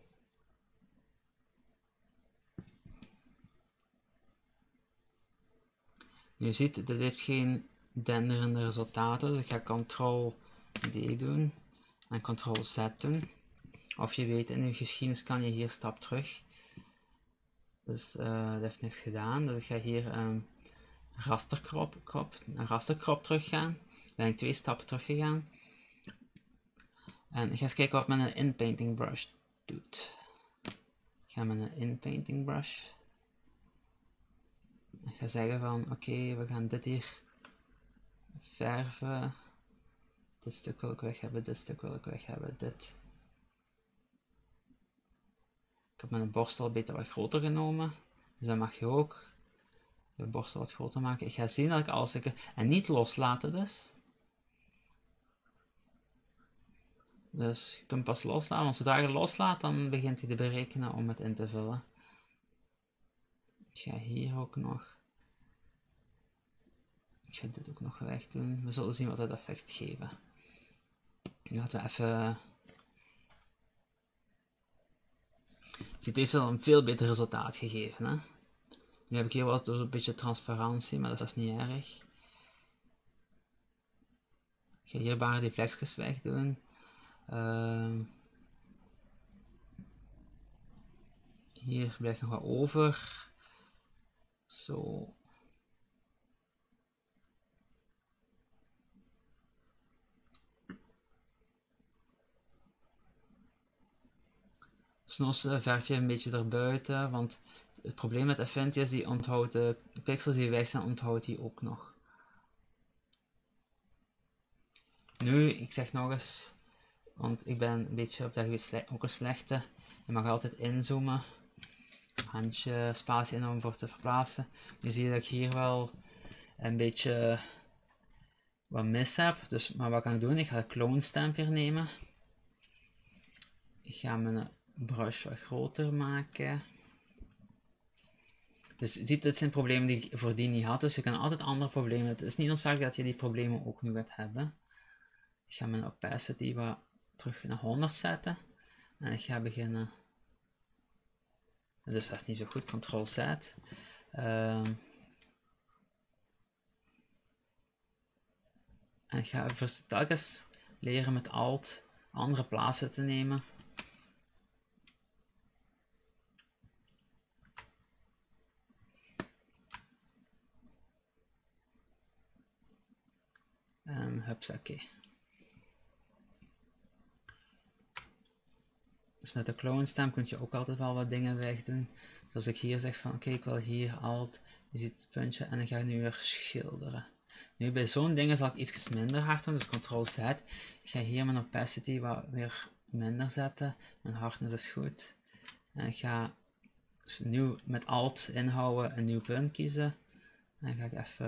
Nu je ziet, dit heeft geen denderende resultaten, dus ik ga Ctrl-D doen en Ctrl-Z doen. Of je weet, in je geschiedenis kan je hier stap terug. Dus dat heeft niks gedaan, dus ik ga hier rasterkrop terug gaan. Dan ben ik 2 stappen terug gegaan. En ik ga eens kijken wat mijn inpainting brush doet. Ik ga met een inpainting brush. Ik ga zeggen van oké, we gaan dit hier verven. Dit stuk wil ik weg hebben, dit stuk wil ik weg hebben, dit. Ik heb mijn borstel beter wat groter genomen. Dus dan mag je ook je borstel wat groter maken. Ik ga zien dat ik alles... En niet loslaten dus. Dus je kunt pas loslaten, want zodra je loslaat, dan begint hij te berekenen om het in te vullen. Ik ga hier ook nog... Ik ga dit ook nog wegdoen. We zullen zien wat het effect geeft. Laten we even... Het heeft wel een veel beter resultaat gegeven. Hè? Nu heb ik hier wel een beetje transparantie, maar dat is niet erg. Ik ga hier bare die vlekjes wegdoen. Hier blijft nog wat over. Zo. Soms verf je een beetje erbuiten, want het probleem met Affinity is die onthoudt de pixels die weg zijn, onthoudt die ook nog. Nu, ik zeg nog eens, want ik ben een beetje op dat gebied ook een slechte. Je mag altijd inzoomen, handje spatie in om voor te verplaatsen. Nu zie je dat ik hier wel een beetje wat mis heb. Dus, maar wat kan ik doen? Ik ga de clone stamp hier nemen. Ik ga mijn brush wat groter maken. Dus je ziet, dit zijn problemen die ik voordien niet had. Dus je kan altijd andere problemen. Het is niet noodzakelijk dat je die problemen ook nu gaat hebben. Ik ga mijn opacity wat terug naar 100 zetten. En ik ga beginnen. Dus dat is niet zo goed. Ctrl-Z. En ik ga telkens leren met Alt andere plaatsen te nemen. En hupsakee. Dus met de clone stamp kun je ook altijd wel wat dingen wegdoen. Zoals ik hier zeg van oké, ik wil hier Alt, je ziet het puntje en dan ga ik nu weer schilderen. Nu bij zo'n dingen zal ik iets minder hard doen, dus Ctrl-Z. Ik ga hier mijn opacity wat weer minder zetten. Mijn hardness is goed. En ik ga dus nu met Alt inhouden een nieuw punt kiezen. En dan ga ik even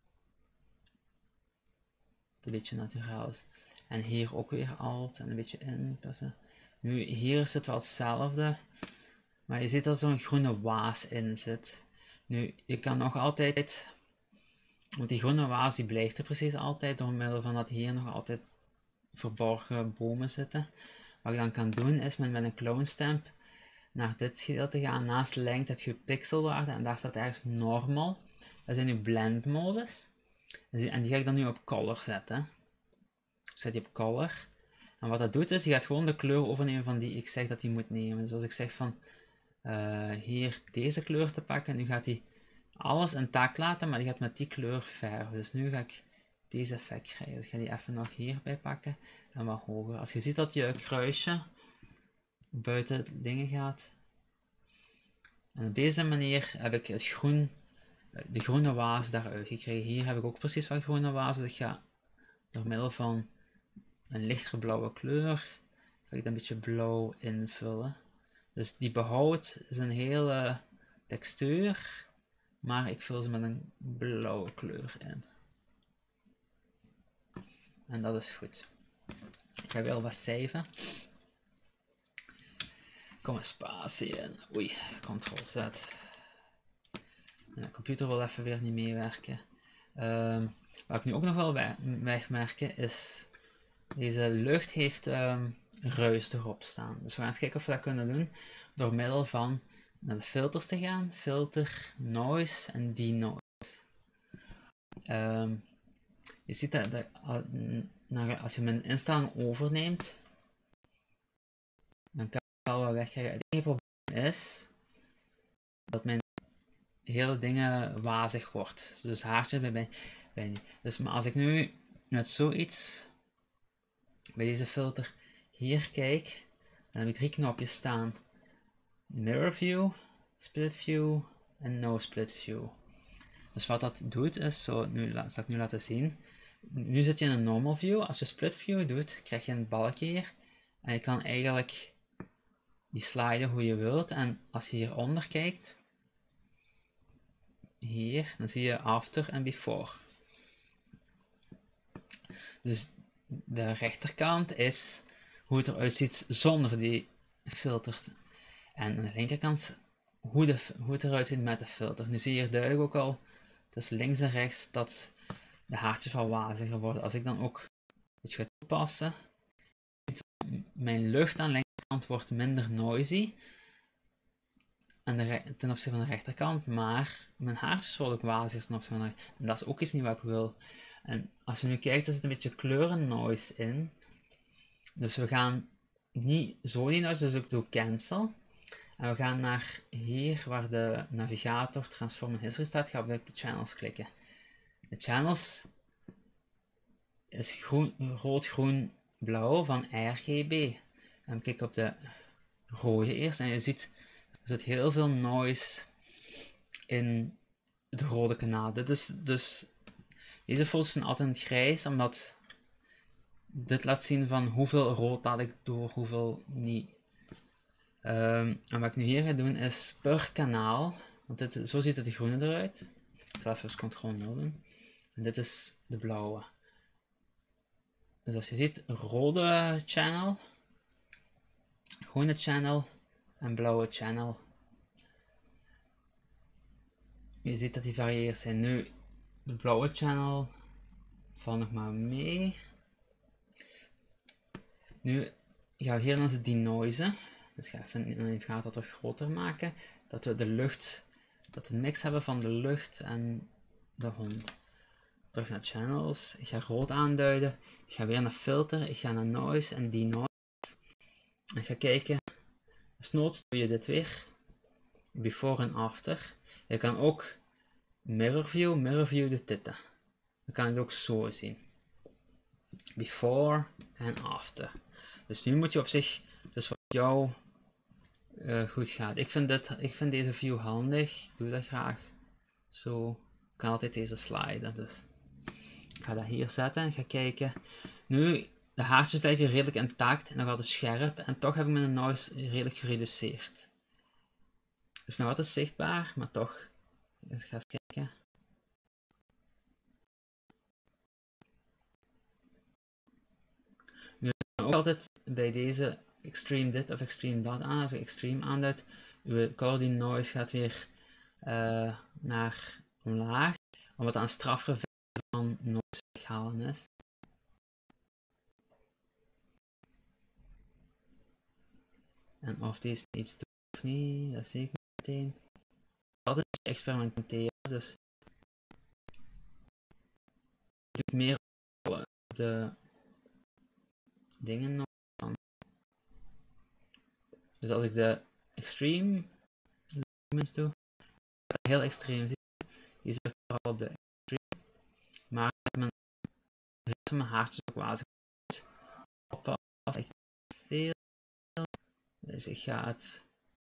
het een beetje naturaal is. En hier ook weer Alt en een beetje inpassen. Nu hier is het wel hetzelfde. Maar je ziet dat er zo'n groene waas in zit. Nu, je kan nog altijd... Want die groene waas die blijft er precies altijd. Door middel van dat hier nog altijd verborgen bomen zitten. Wat ik dan kan doen is met een clone stamp naar dit gedeelte gaan. Naast length heb je pixelwaarde. En daar staat ergens normal. Dat is in je blend modus. En die ga ik dan nu op color zetten. Zet je op color. En wat dat doet is, je gaat gewoon de kleur overnemen van die ik zeg dat hij moet nemen. Dus als ik zeg van hier deze kleur te pakken, nu gaat hij alles intact laten, maar die gaat met die kleur verven. Dus nu ga ik deze effect krijgen. Dus ik ga die even nog hierbij pakken en wat hoger. Als je ziet dat je kruisje buiten het dingen gaat. En op deze manier heb ik het groen, de groene waas daaruit gekregen. Hier heb ik ook precies wat groene waas. Dus ik ga door middel van een lichtere blauwe kleur, ga ik dat een beetje blauw invullen. Dus die behoudt zijn hele textuur, maar ik vul ze met een blauwe kleur in. En dat is goed. Ik ga wel wat saven. Kom een spatie in. Oei, Ctrl-Z. De computer wil even weer niet meewerken. Wat ik nu ook nog wel wegmerken is... Deze lucht heeft ruis erop staan. Dus we gaan eens kijken of we dat kunnen doen door middel van naar de filters te gaan. Filter, noise en denoise. Je ziet dat als je mijn instelling overneemt, dan kan je wel wat wegkrijgen. Het enige probleem is dat mijn hele dingen wazig wordt. Dus haartjes bij niet. Dus maar als ik nu met zoiets bij deze filter hier kijk, dan heb ik 3 knopjes staan. mirror view, split view en no split view. Dus wat dat doet is, zal ik nu laten zien. Nu zit je in een normal view. Als je split view doet, krijg je een balkje hier. En je kan eigenlijk die sliden hoe je wilt. En als je hieronder kijkt, hier, dan zie je after en before. Dus de rechterkant is hoe het eruit ziet zonder die filter. En aan de linkerkant hoe het eruit ziet met de filter. Nu zie je hier duidelijk ook al tussen links en rechts dat de haartjes wat waziger worden. Als ik dan ook iets ga toepassen, mijn lucht aan de linkerkant wordt minder noisy ten opzichte van de rechterkant, maar mijn haartjes worden ook waziger ten opzichte van de rechterkant. En dat is ook iets niet wat ik wil. En als we nu kijken, er zit een beetje kleurennoise in. Dus we gaan niet zo die noise, dus ik doe cancel. En we gaan naar hier waar de navigator Transform in History staat, gaan we op de channels klikken. De channels is rood, groen, blauw van RGB. En klik op de rode eerst en je ziet er zit heel veel noise in het rode kanaal. Dit is dus, deze foto's zijn altijd grijs, omdat dit laat zien van hoeveel rood laat ik door, hoeveel niet. En wat ik nu hier ga doen is per kanaal, want zo ziet het de groene eruit. Ik zal even Ctrl 0 doen. En dit is de blauwe. Dus als je ziet, rode channel, groene channel en blauwe channel. Je ziet dat die varieerd zijn. Nu, de blauwe channel valt nog maar mee. Nu gaan we hier naar de denoisen. Dus ga even een navigator terug groter maken. Dat we dat we een mix hebben van de lucht en de hond. Terug naar channels. Ik ga rood aanduiden. Ik ga weer naar filter. Ik ga naar noise en denoise. En ik ga kijken. Desnoods doe je dit weer. Before en after. Je kan ook mirror view doet dit. Dan kan je het ook zo zien. Before en after. Dus nu moet je op zich, dus wat jou goed gaat. Ik vind deze view handig. Ik doe dat graag. Zo. Ik kan altijd deze sliden. Dus ik ga dat hier zetten en ga kijken. Nu, de haartjes blijven hier redelijk intact en nog altijd scherp. En toch heb ik mijn noise redelijk gereduceerd. Het is nog altijd zichtbaar, maar toch. Dus ik ga eens kijken. Nu ook altijd bij deze extreme dit of extreme dat aan. Als ik extreme aanduid, uw quality noise gaat weer naar omlaag. Omdat aan straffere van noise weghalen is. En of deze iets doet of niet, dat zie ik meteen. Dat is experimenteren, dus ik doe meer op de dingen nog dan. Dus als ik de extreme lumens doe, dat heel extreem zie, die zit vooral op de extreme, maar de rest van mijn haartjes ook wazig oppassen, echt veel. Dus ik ga het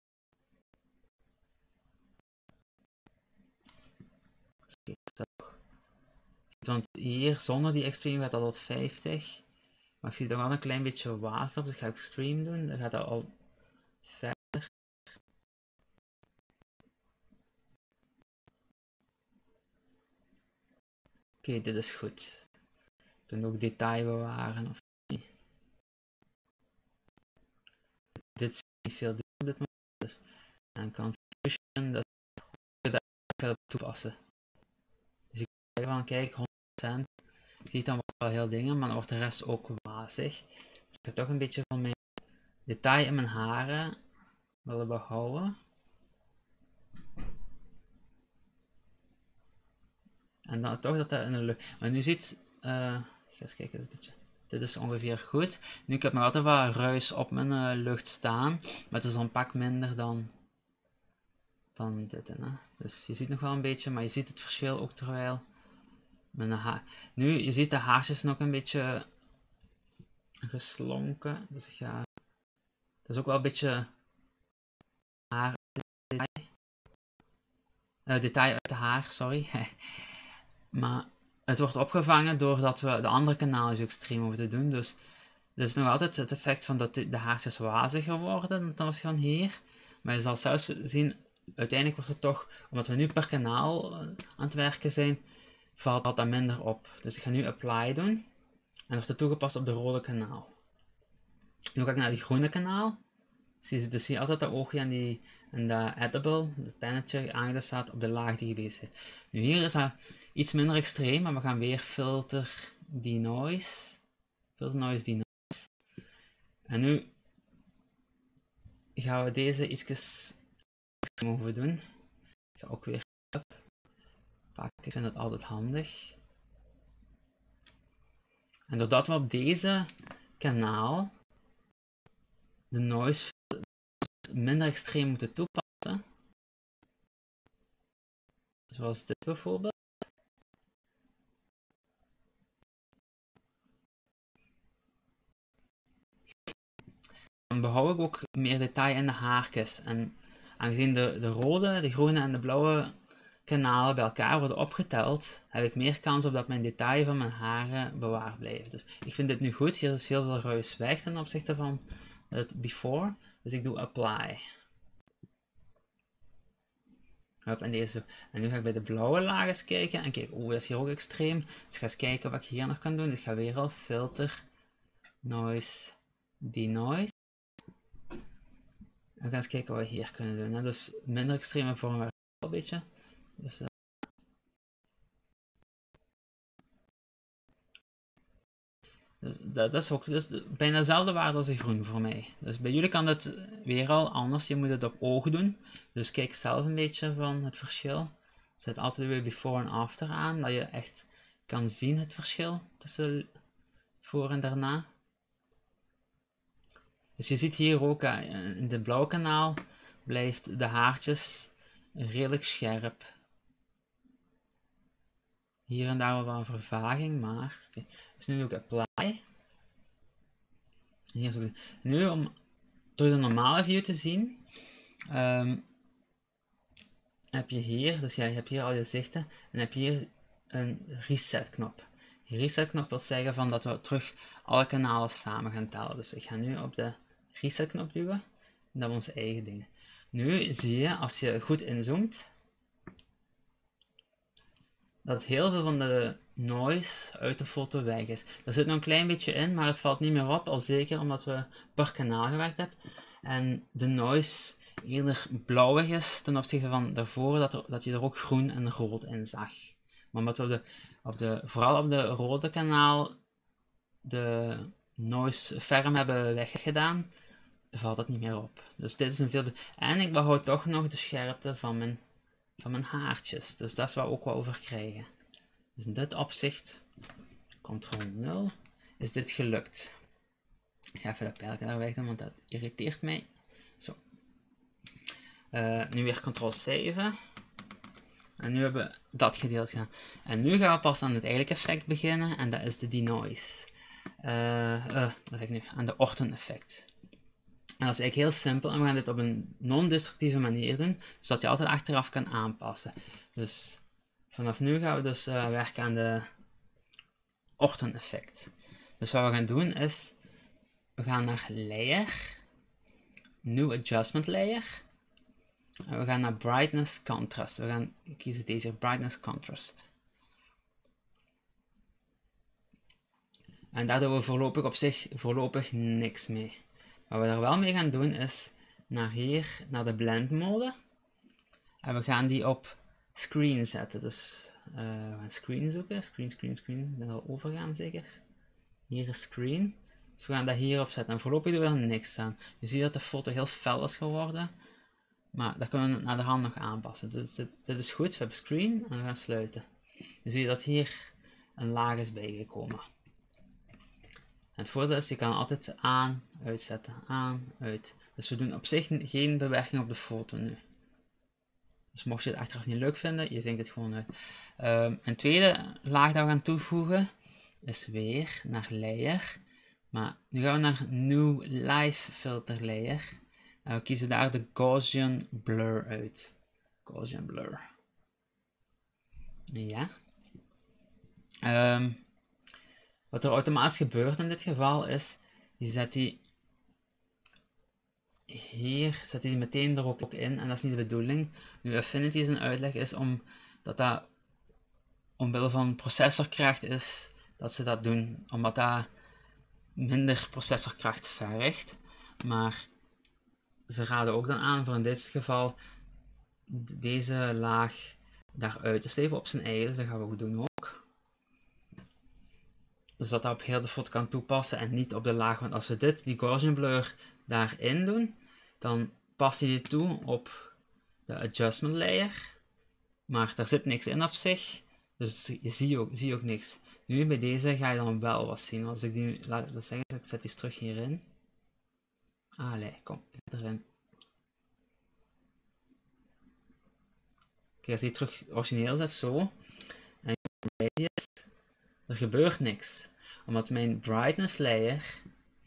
want hier zonder die extreme gaat dat tot 50. Maar ik zie er wel een klein beetje waas op, dus ik ga extreme doen. Dan gaat dat al verder. Oké, dit is goed. Je kunt ook detail bewaren of niet. Dit is niet veel doen op dit moment. Dus, en confusion, dat ga ik toepassen. Dus ik ga van kijk, 100%. Je ziet dan wel heel dingen, maar dan wordt de rest ook wazig. Dus ik ga toch een beetje van mijn detail in mijn haren willen behouden. En dan toch dat in de lucht. Maar nu ziet, ik ga eens kijken, een beetje. Dit is ongeveer goed. Nu ik heb nog altijd wel ruis op mijn lucht staan, maar het is een pak minder dan dit. Hè. Dus je ziet nog wel een beetje, maar je ziet het verschil ook terwijl. Nu, je ziet de haartjes nog een beetje geslonken. Dus ik ga. Dat is ook wel een beetje haar detail uit de haar, sorry. Maar het wordt opgevangen doordat we de andere kanalen zo extreem hoeven te doen. Dus er is nog altijd het effect van dat de haartjes waziger worden ten opzichte van hier. Maar je zal zelfs zien, uiteindelijk wordt het toch, omdat we nu per kanaal aan het werken zijn, valt dat minder op. Dus ik ga nu apply doen. En wordt het toegepast op de rode kanaal. Nu ga ik naar die groene kanaal. Dus zie je altijd dat oogje en de edible, het pennetje, aangedast staat op de laag dBc. Nu hier is dat iets minder extreem, maar we gaan weer filter denoise. Filter noise denoise. En nu gaan we deze ietsjes mogen doen. Ik ga ook weer pakken, ik vind dat altijd handig. En doordat we op deze kanaal de noise minder extreem moeten toepassen, zoals dit bijvoorbeeld, dan behoud ik ook meer detail in de haartjes. En aangezien de rode, de groene en de blauwe kanalen bij elkaar worden opgeteld, heb ik meer kans op dat mijn detail van mijn haren bewaard blijven. Dus ik vind dit nu goed. Hier is heel veel ruis weg ten opzichte van het before. Dus ik doe apply. En nu ga ik bij de blauwe laag eens kijken. En kijk, dat is hier ook extreem. Dus ik ga eens kijken wat ik hier nog kan doen. Dus ik ga weer al filter, noise, denoise. En we gaan eens kijken wat we hier kunnen doen. Dus minder extreme vormen wel een beetje. Dus, dat is ook bijna dezelfde waarde als de groen voor mij. Dus bij jullie kan dat weer al anders. Je moet het op ogen doen. Dus kijk zelf een beetje van het verschil. Zet altijd weer before en after aan. Dat je echt kan zien het verschil tussen voor en daarna. Dus je ziet hier ook in de blauwe kanaal blijft de haartjes redelijk scherp. Hier en daar wel een vervaging, maar... Okay. Dus nu doe ik apply. Hier zo. Nu om door de normale view te zien, heb je hier, dus jij hebt hier al je zichten, en heb je hier een reset knop. Die reset knop wil zeggen van dat we terug alle kanalen samen gaan tellen. Dus ik ga nu op de reset knop duwen, en dat hebben onze eigen dingen. Nu zie je, als je goed inzoomt, dat heel veel van de noise uit de foto weg is. Er zit nog een klein beetje in, maar het valt niet meer op, al zeker omdat we per kanaal gewerkt hebben. En de noise eerder blauwig is ten opzichte van daarvoor, dat je er ook groen en rood in zag. Maar omdat we vooral op de rode kanaal de noise ferm hebben weggedaan, valt het niet meer op. Dus dit is een veel... En ik behoud toch nog de scherpte van mijn haartjes. Dus dat is waar we ook wel over krijgen. Dus in dit opzicht, Ctrl 0, is dit gelukt. Ik ga even dat pijlje daar weg doen, want dat irriteert mij. Zo. Nu weer Ctrl 7. En nu hebben we dat gedeelte gedaan. En nu gaan we pas aan het eigenlijke effect beginnen. En dat is de denoise. Wat zeg ik nu? Aan de Orton effect. En dat is eigenlijk heel simpel. En we gaan dit op een non-destructieve manier doen. Zodat je altijd achteraf kan aanpassen. Dus vanaf nu gaan we dus werken aan de Orton effect. Dus wat we gaan doen is, we gaan naar Layer, New Adjustment Layer. En we gaan naar Brightness Contrast. We gaan kiezen deze Brightness Contrast. En daar doen we voorlopig niks mee. Wat we er wel mee gaan doen is naar hier, naar de blend mode. En we gaan die op screen zetten. Dus we gaan screen zoeken. Screen. Ik ben al overgaan zeker. Hier is screen. Dus we gaan dat hier op zetten. En voorlopig doen we er niks aan. Je ziet dat de foto heel fel is geworden. Maar dat kunnen we naar de hand nog aanpassen. Dus dit is goed. We hebben screen en we gaan sluiten. Je ziet dat hier een laag is bijgekomen. En het voordeel is, je kan altijd aan, uitzetten, aan, uit. Dus we doen op zich geen bewerking op de foto nu. Dus mocht je het achteraf niet leuk vinden, je vindt het gewoon uit. Een tweede laag dat we gaan toevoegen, is weer naar Layer. Maar nu gaan we naar New Live Filter Layer. En we kiezen daar de Gaussian Blur uit. Gaussian Blur. Ja. Wat er automatisch gebeurt in dit geval is, je zet die hier, zet die meteen er ook in, en dat is niet de bedoeling. Nu, Affinity zijn uitleg is dat omwille van processorkracht is dat ze dat doen, omdat dat minder processorkracht vergt. Maar ze raden ook dan aan voor in dit geval deze laag daaruit te slepen op zijn eigen, dus dat gaan we ook doen ook. Dus dat op heel de foto kan toepassen en niet op de laag, want als we die Gaussian blur daarin doen, dan past hij dit toe op de adjustment layer, maar daar zit niks in op zich, dus je ziet ook niks. Nu bij deze ga je dan wel wat zien. Als ik die, laat ik zeggen, ik zet die terug hierin. Allee, kom, erin. Kijk, als je die terug origineel zet, zo, en radius, er gebeurt niks. Omdat mijn brightness layer,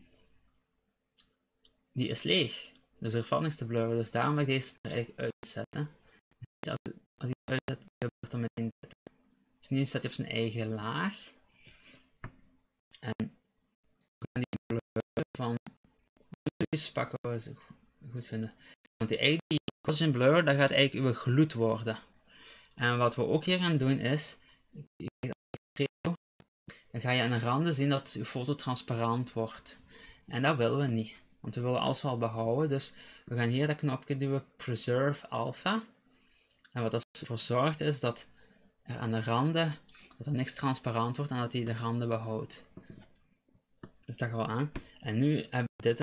die is leeg. Dus er valt niks te blurren, dus daarom wil ik deze er eigenlijk uitzetten. Als ik het uitzet, gebeurt er meteen dit. Dus nu zet hij op zijn eigen laag. En we gaan die blur van pakken we ze goed vinden. Want die Gaussian blur, dat gaat eigenlijk uw gloed worden. En wat we ook hier gaan doen is, dan ga je aan de randen zien dat uw foto transparant wordt. En dat willen we niet, want we willen alles wel behouden. Dus we gaan hier dat knopje duwen, Preserve Alpha. En wat dat ervoor zorgt is dat er aan de randen, dat er niks transparant wordt en dat hij de randen behoudt. Dus dat gaan we aan. En nu hebben we dit,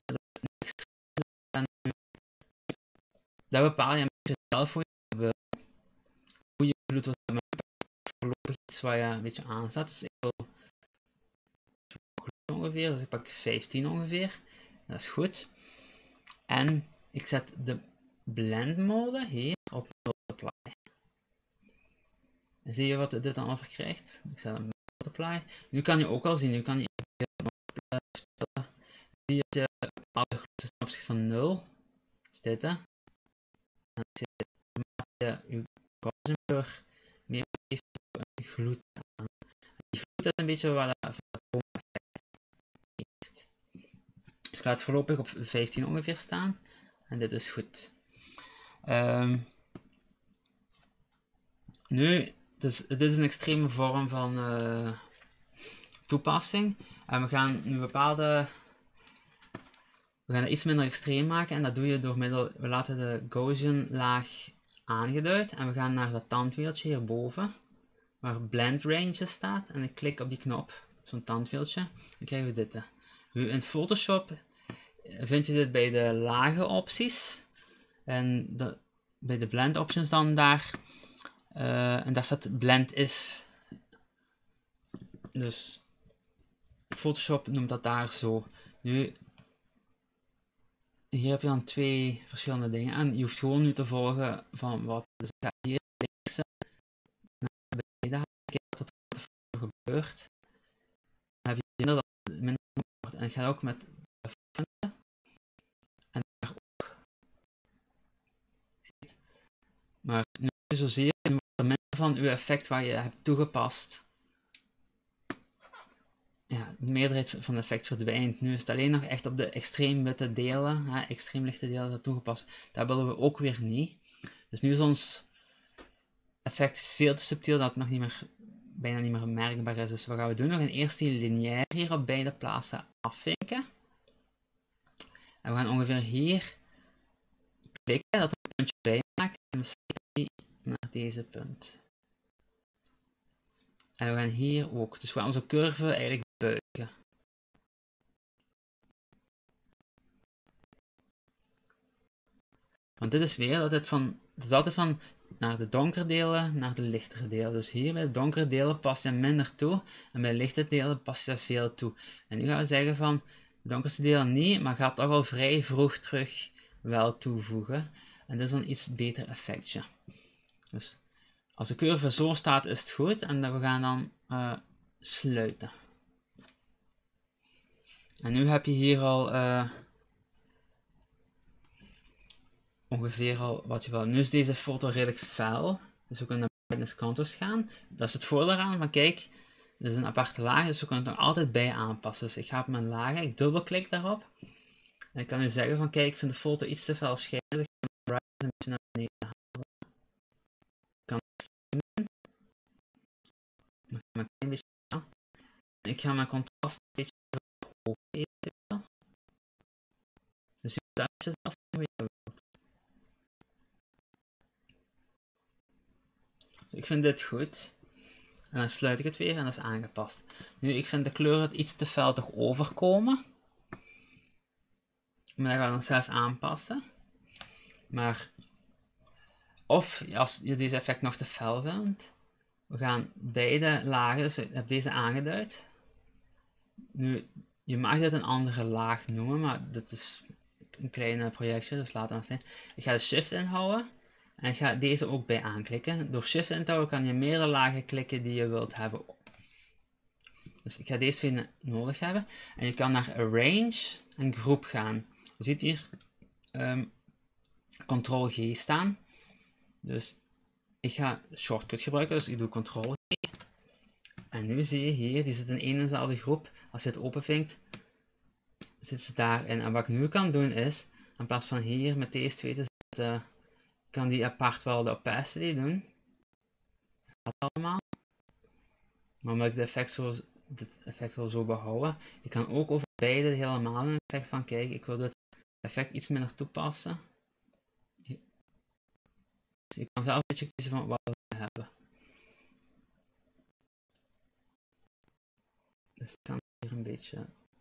dat bepaal je een beetje zelf hoe je gloed wordt. Voorlopig iets waar je een beetje aan staat. Dus ik wil ongeveer, dus ik pak 15 ongeveer. Dat is goed. En ik zet de blend mode hier op multiply. En zie je wat dit dan over krijgt? Ik zet hem multiply. Nu kan je ook al zien, nu kan je spelen. Zie je dat je bepaalde gloed ten opzichte van 0 is dit, hè? En dan maak je je Gaussian blur meer gloed aan. Die gloed is een beetje waar dat heeft. Dus ik laat het voorlopig op 15 ongeveer staan. En dit is goed. Nu, het is een extreme vorm van toepassing. En we gaan nu we gaan het iets minder extreem maken. En dat doe je door middel, we laten de Gaussian laag aangeduid. En we gaan naar dat tandwieltje hierboven, waar blend range staat. En ik klik op die knop, zo'n tandwieltje. Dan krijgen we dit. Nu in Photoshop vind je dit bij de lage opties. En bij de blend options dan daar. En daar staat blend if. Dus Photoshop noemt dat daar zo. Nu, hier heb je dan twee verschillende dingen. En je hoeft gewoon nu te volgen van wat. Dus ik ga hier links naar beneden kijken wat er gebeurt. Dan heb je minder dat het minder wordt. En ik ga ook met de vinden. En daar ook. Maar nu zo zie je, nu wordt er minder van uw effect waar je hebt toegepast. Ja, de meerderheid van het effect verdwijnt. Nu is het alleen nog echt op de extreem witte delen, extreem lichte delen dat toegepast. Dat willen we ook weer niet. Dus nu is ons effect veel te subtiel dat het nog bijna niet meer merkbaar is. Dus wat gaan we doen? We gaan eerst die lineair hier op beide plaatsen afvinken. En we gaan ongeveer hier klikken, dat we een puntje bij maken. En we zetten die naar deze punt. En we gaan hier ook. Dus we gaan onze curve eigenlijk buigen. Want dit is weer dat het altijd van naar de donkere delen naar de lichtere delen. Dus hier bij de donkere delen past hij minder toe. En bij de lichte delen past hij veel toe. En nu gaan we zeggen van de donkerste delen niet, maar gaat toch al vrij vroeg terug wel toevoegen. En dit is dan iets beter effectje. Dus als de curve zo staat is het goed. En we gaan dan sluiten. En nu heb je hier al ongeveer al wat je wil. Nu is deze foto redelijk fel, dus we kunnen naar brightness contours gaan. Dat is het voordeel eraan, maar kijk, dit is een aparte laag, dus we kunnen het er altijd bij aanpassen. Dus ik ga op mijn lagen, ik dubbelklik daarop. En ik kan nu zeggen van kijk, ik vind de foto iets te fel schijnen, dus ik ga de brightness een beetje naar beneden halen. Ik kan het maar een klein beetje aan. En ik ga mijn contrast een beetje hoog geven. Dus je moet uitjes als je wilt. Dus ik vind dit goed. En dan sluit ik het weer en dat is aangepast. Nu, ik vind de kleuren het iets te fel toch overkomen. Maar dat gaan we nog zelfs aanpassen. Maar, of als je deze effect nog te fel vindt, we gaan beide lagen, dus ik heb deze aangeduid. Nu, je mag dit een andere laag noemen, maar dit is een kleine projectje, dus laat het zijn. Ik ga de shift inhouden en ik ga deze ook bij aanklikken. Door shift in te houden kan je meerdere lagen klikken die je wilt hebben. Dus ik ga deze twee nodig hebben. En je kan naar Arrange en Group gaan. Je ziet hier Ctrl-G staan. Dus ik ga shortcut gebruiken, dus ik doe Ctrl-G. En nu zie je hier, die zit in één en dezelfde groep. Als je het openvinkt, zit ze daarin. En wat ik nu kan doen is, in plaats van hier met deze twee te zetten, kan die apart wel de opacity doen. Dat allemaal. Maar omdat ik dit effect wil zo behouden, je kan ook over beide helemaal doen en zeggen van kijk, ik wil dit effect iets minder toepassen. Dus je kan zelf een beetje kiezen van wat we hebben. Dus ik kan hier een beetje...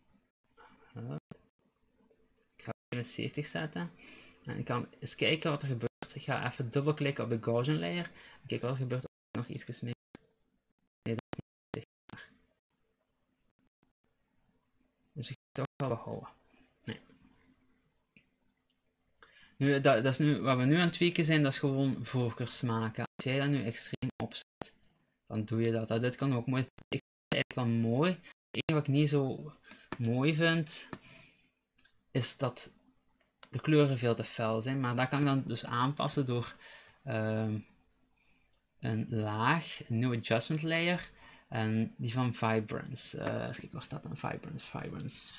Ik ga 75 zetten. En ik kan eens kijken wat er gebeurt. Ik ga even dubbelklikken op de Gaussian layer. Kijk wat er gebeurt als ik nog iets meer... Nee, dat is niet zichtbaar. Dus ik ga het toch wel behouden. Nee. Nu, dat is nu, wat we nu aan het tweaken zijn, dat is gewoon voorkeursmaken. Als jij dat nu extreem opzet, dan doe je dat. Dit kan ook mooi. Ik vind het eigenlijk wel mooi. Het enige wat ik niet zo mooi vind, is dat de kleuren veel te fel zijn. Maar dat kan ik dan dus aanpassen door een laag, een nieuwe adjustment layer. En die van Vibrance. Eens kijken, waar staat dan Vibrance.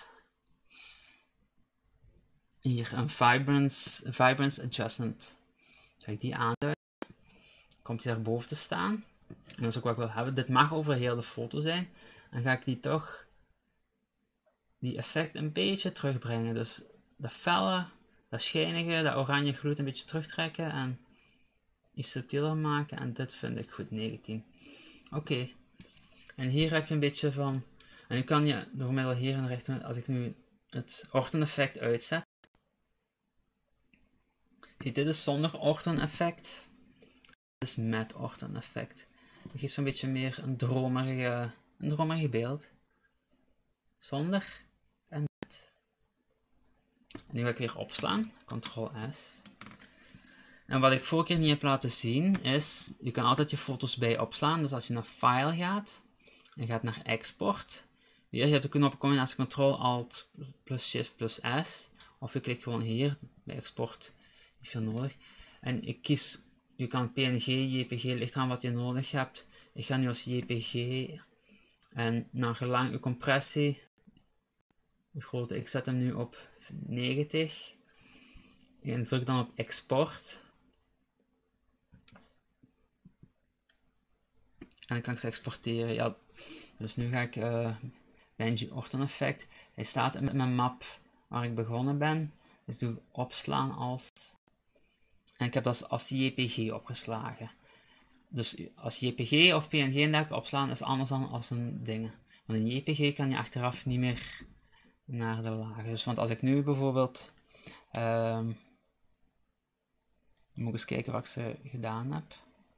Hier, een Vibrance Adjustment. Ga ik die aanduiden, komt hij daarboven te staan. En dat is ook wat ik wil hebben. Dit mag over heel de foto zijn. En ga ik die effect een beetje terugbrengen. Dus dat felle, dat schijnige, dat oranje gloed een beetje terugtrekken en iets subtieler maken. En dit vind ik goed, 19. Oké. En hier heb je een beetje van... En nu kan je door middel hier en rechter, als ik nu het Orton effect uitzet. Zie, dit is zonder Orton effect. Dit is met Orton effect. Dat geeft zo'n beetje meer een dromerig beeld. Zonder en met. En nu ga ik weer opslaan. Ctrl S. En wat ik vorige keer niet heb laten zien is, je kan altijd je foto's bij opslaan. Dus als je naar File gaat en je gaat naar Export. Hier, je hebt de knop combinatie Ctrl Alt plus Shift plus S. Of je klikt gewoon hier bij Export. Niet veel nodig. En ik kies, je kan PNG, JPG, ligt eraan wat je nodig hebt. Ik ga nu als JPG en naar gelang je compressie, de grootte, ik zet hem nu op 90 en druk dan op export. En dan kan ik ze exporteren. Ja, dus nu ga ik Benji Orton effect. Hij staat in mijn map waar ik begonnen ben. Dus ik doe opslaan als. En ik heb dat als JPG opgeslagen. Dus als JPG of PNG en dergelijke opslaan is anders dan als een dingen. Want in JPG kan je achteraf niet meer naar de lagen. Dus want als ik nu bijvoorbeeld... moet ik eens kijken wat ik ze gedaan heb.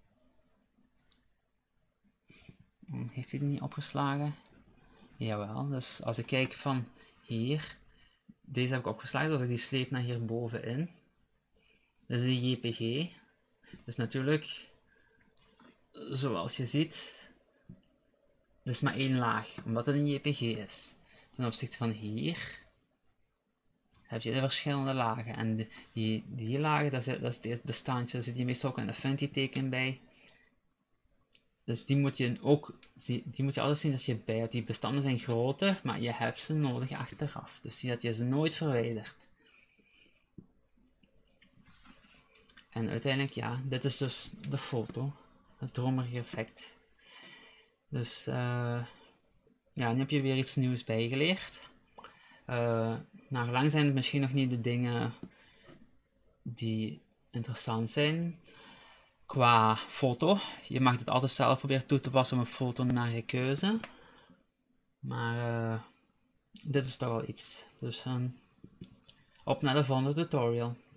Heeft hij die niet opgeslagen? Jawel, dus als ik kijk van hier, deze heb ik opgeslagen, dus als ik die sleep naar hier bovenin, dat is de JPG. Dus natuurlijk, zoals je ziet, dat is maar één laag, omdat het een JPG is. Ten opzichte van hier, heb je de verschillende lagen. En die lagen, dat is het bestandje, daar zit je meestal ook een affinity teken bij. Dus die moet je altijd zien dat je het bijhoudt. Die bestanden zijn groter, maar je hebt ze nodig achteraf. Dus zie dat je ze nooit verwijdert. En uiteindelijk, ja, dit is dus de foto. Het dromerige effect. Dus, ja, nu heb je weer iets nieuws bijgeleerd. Naar lang zijn het misschien nog niet de dingen die interessant zijn. Qua foto, je mag het altijd zelf proberen toe te passen op een foto naar je keuze. Maar dit is toch wel iets. Dus op naar de volgende tutorial.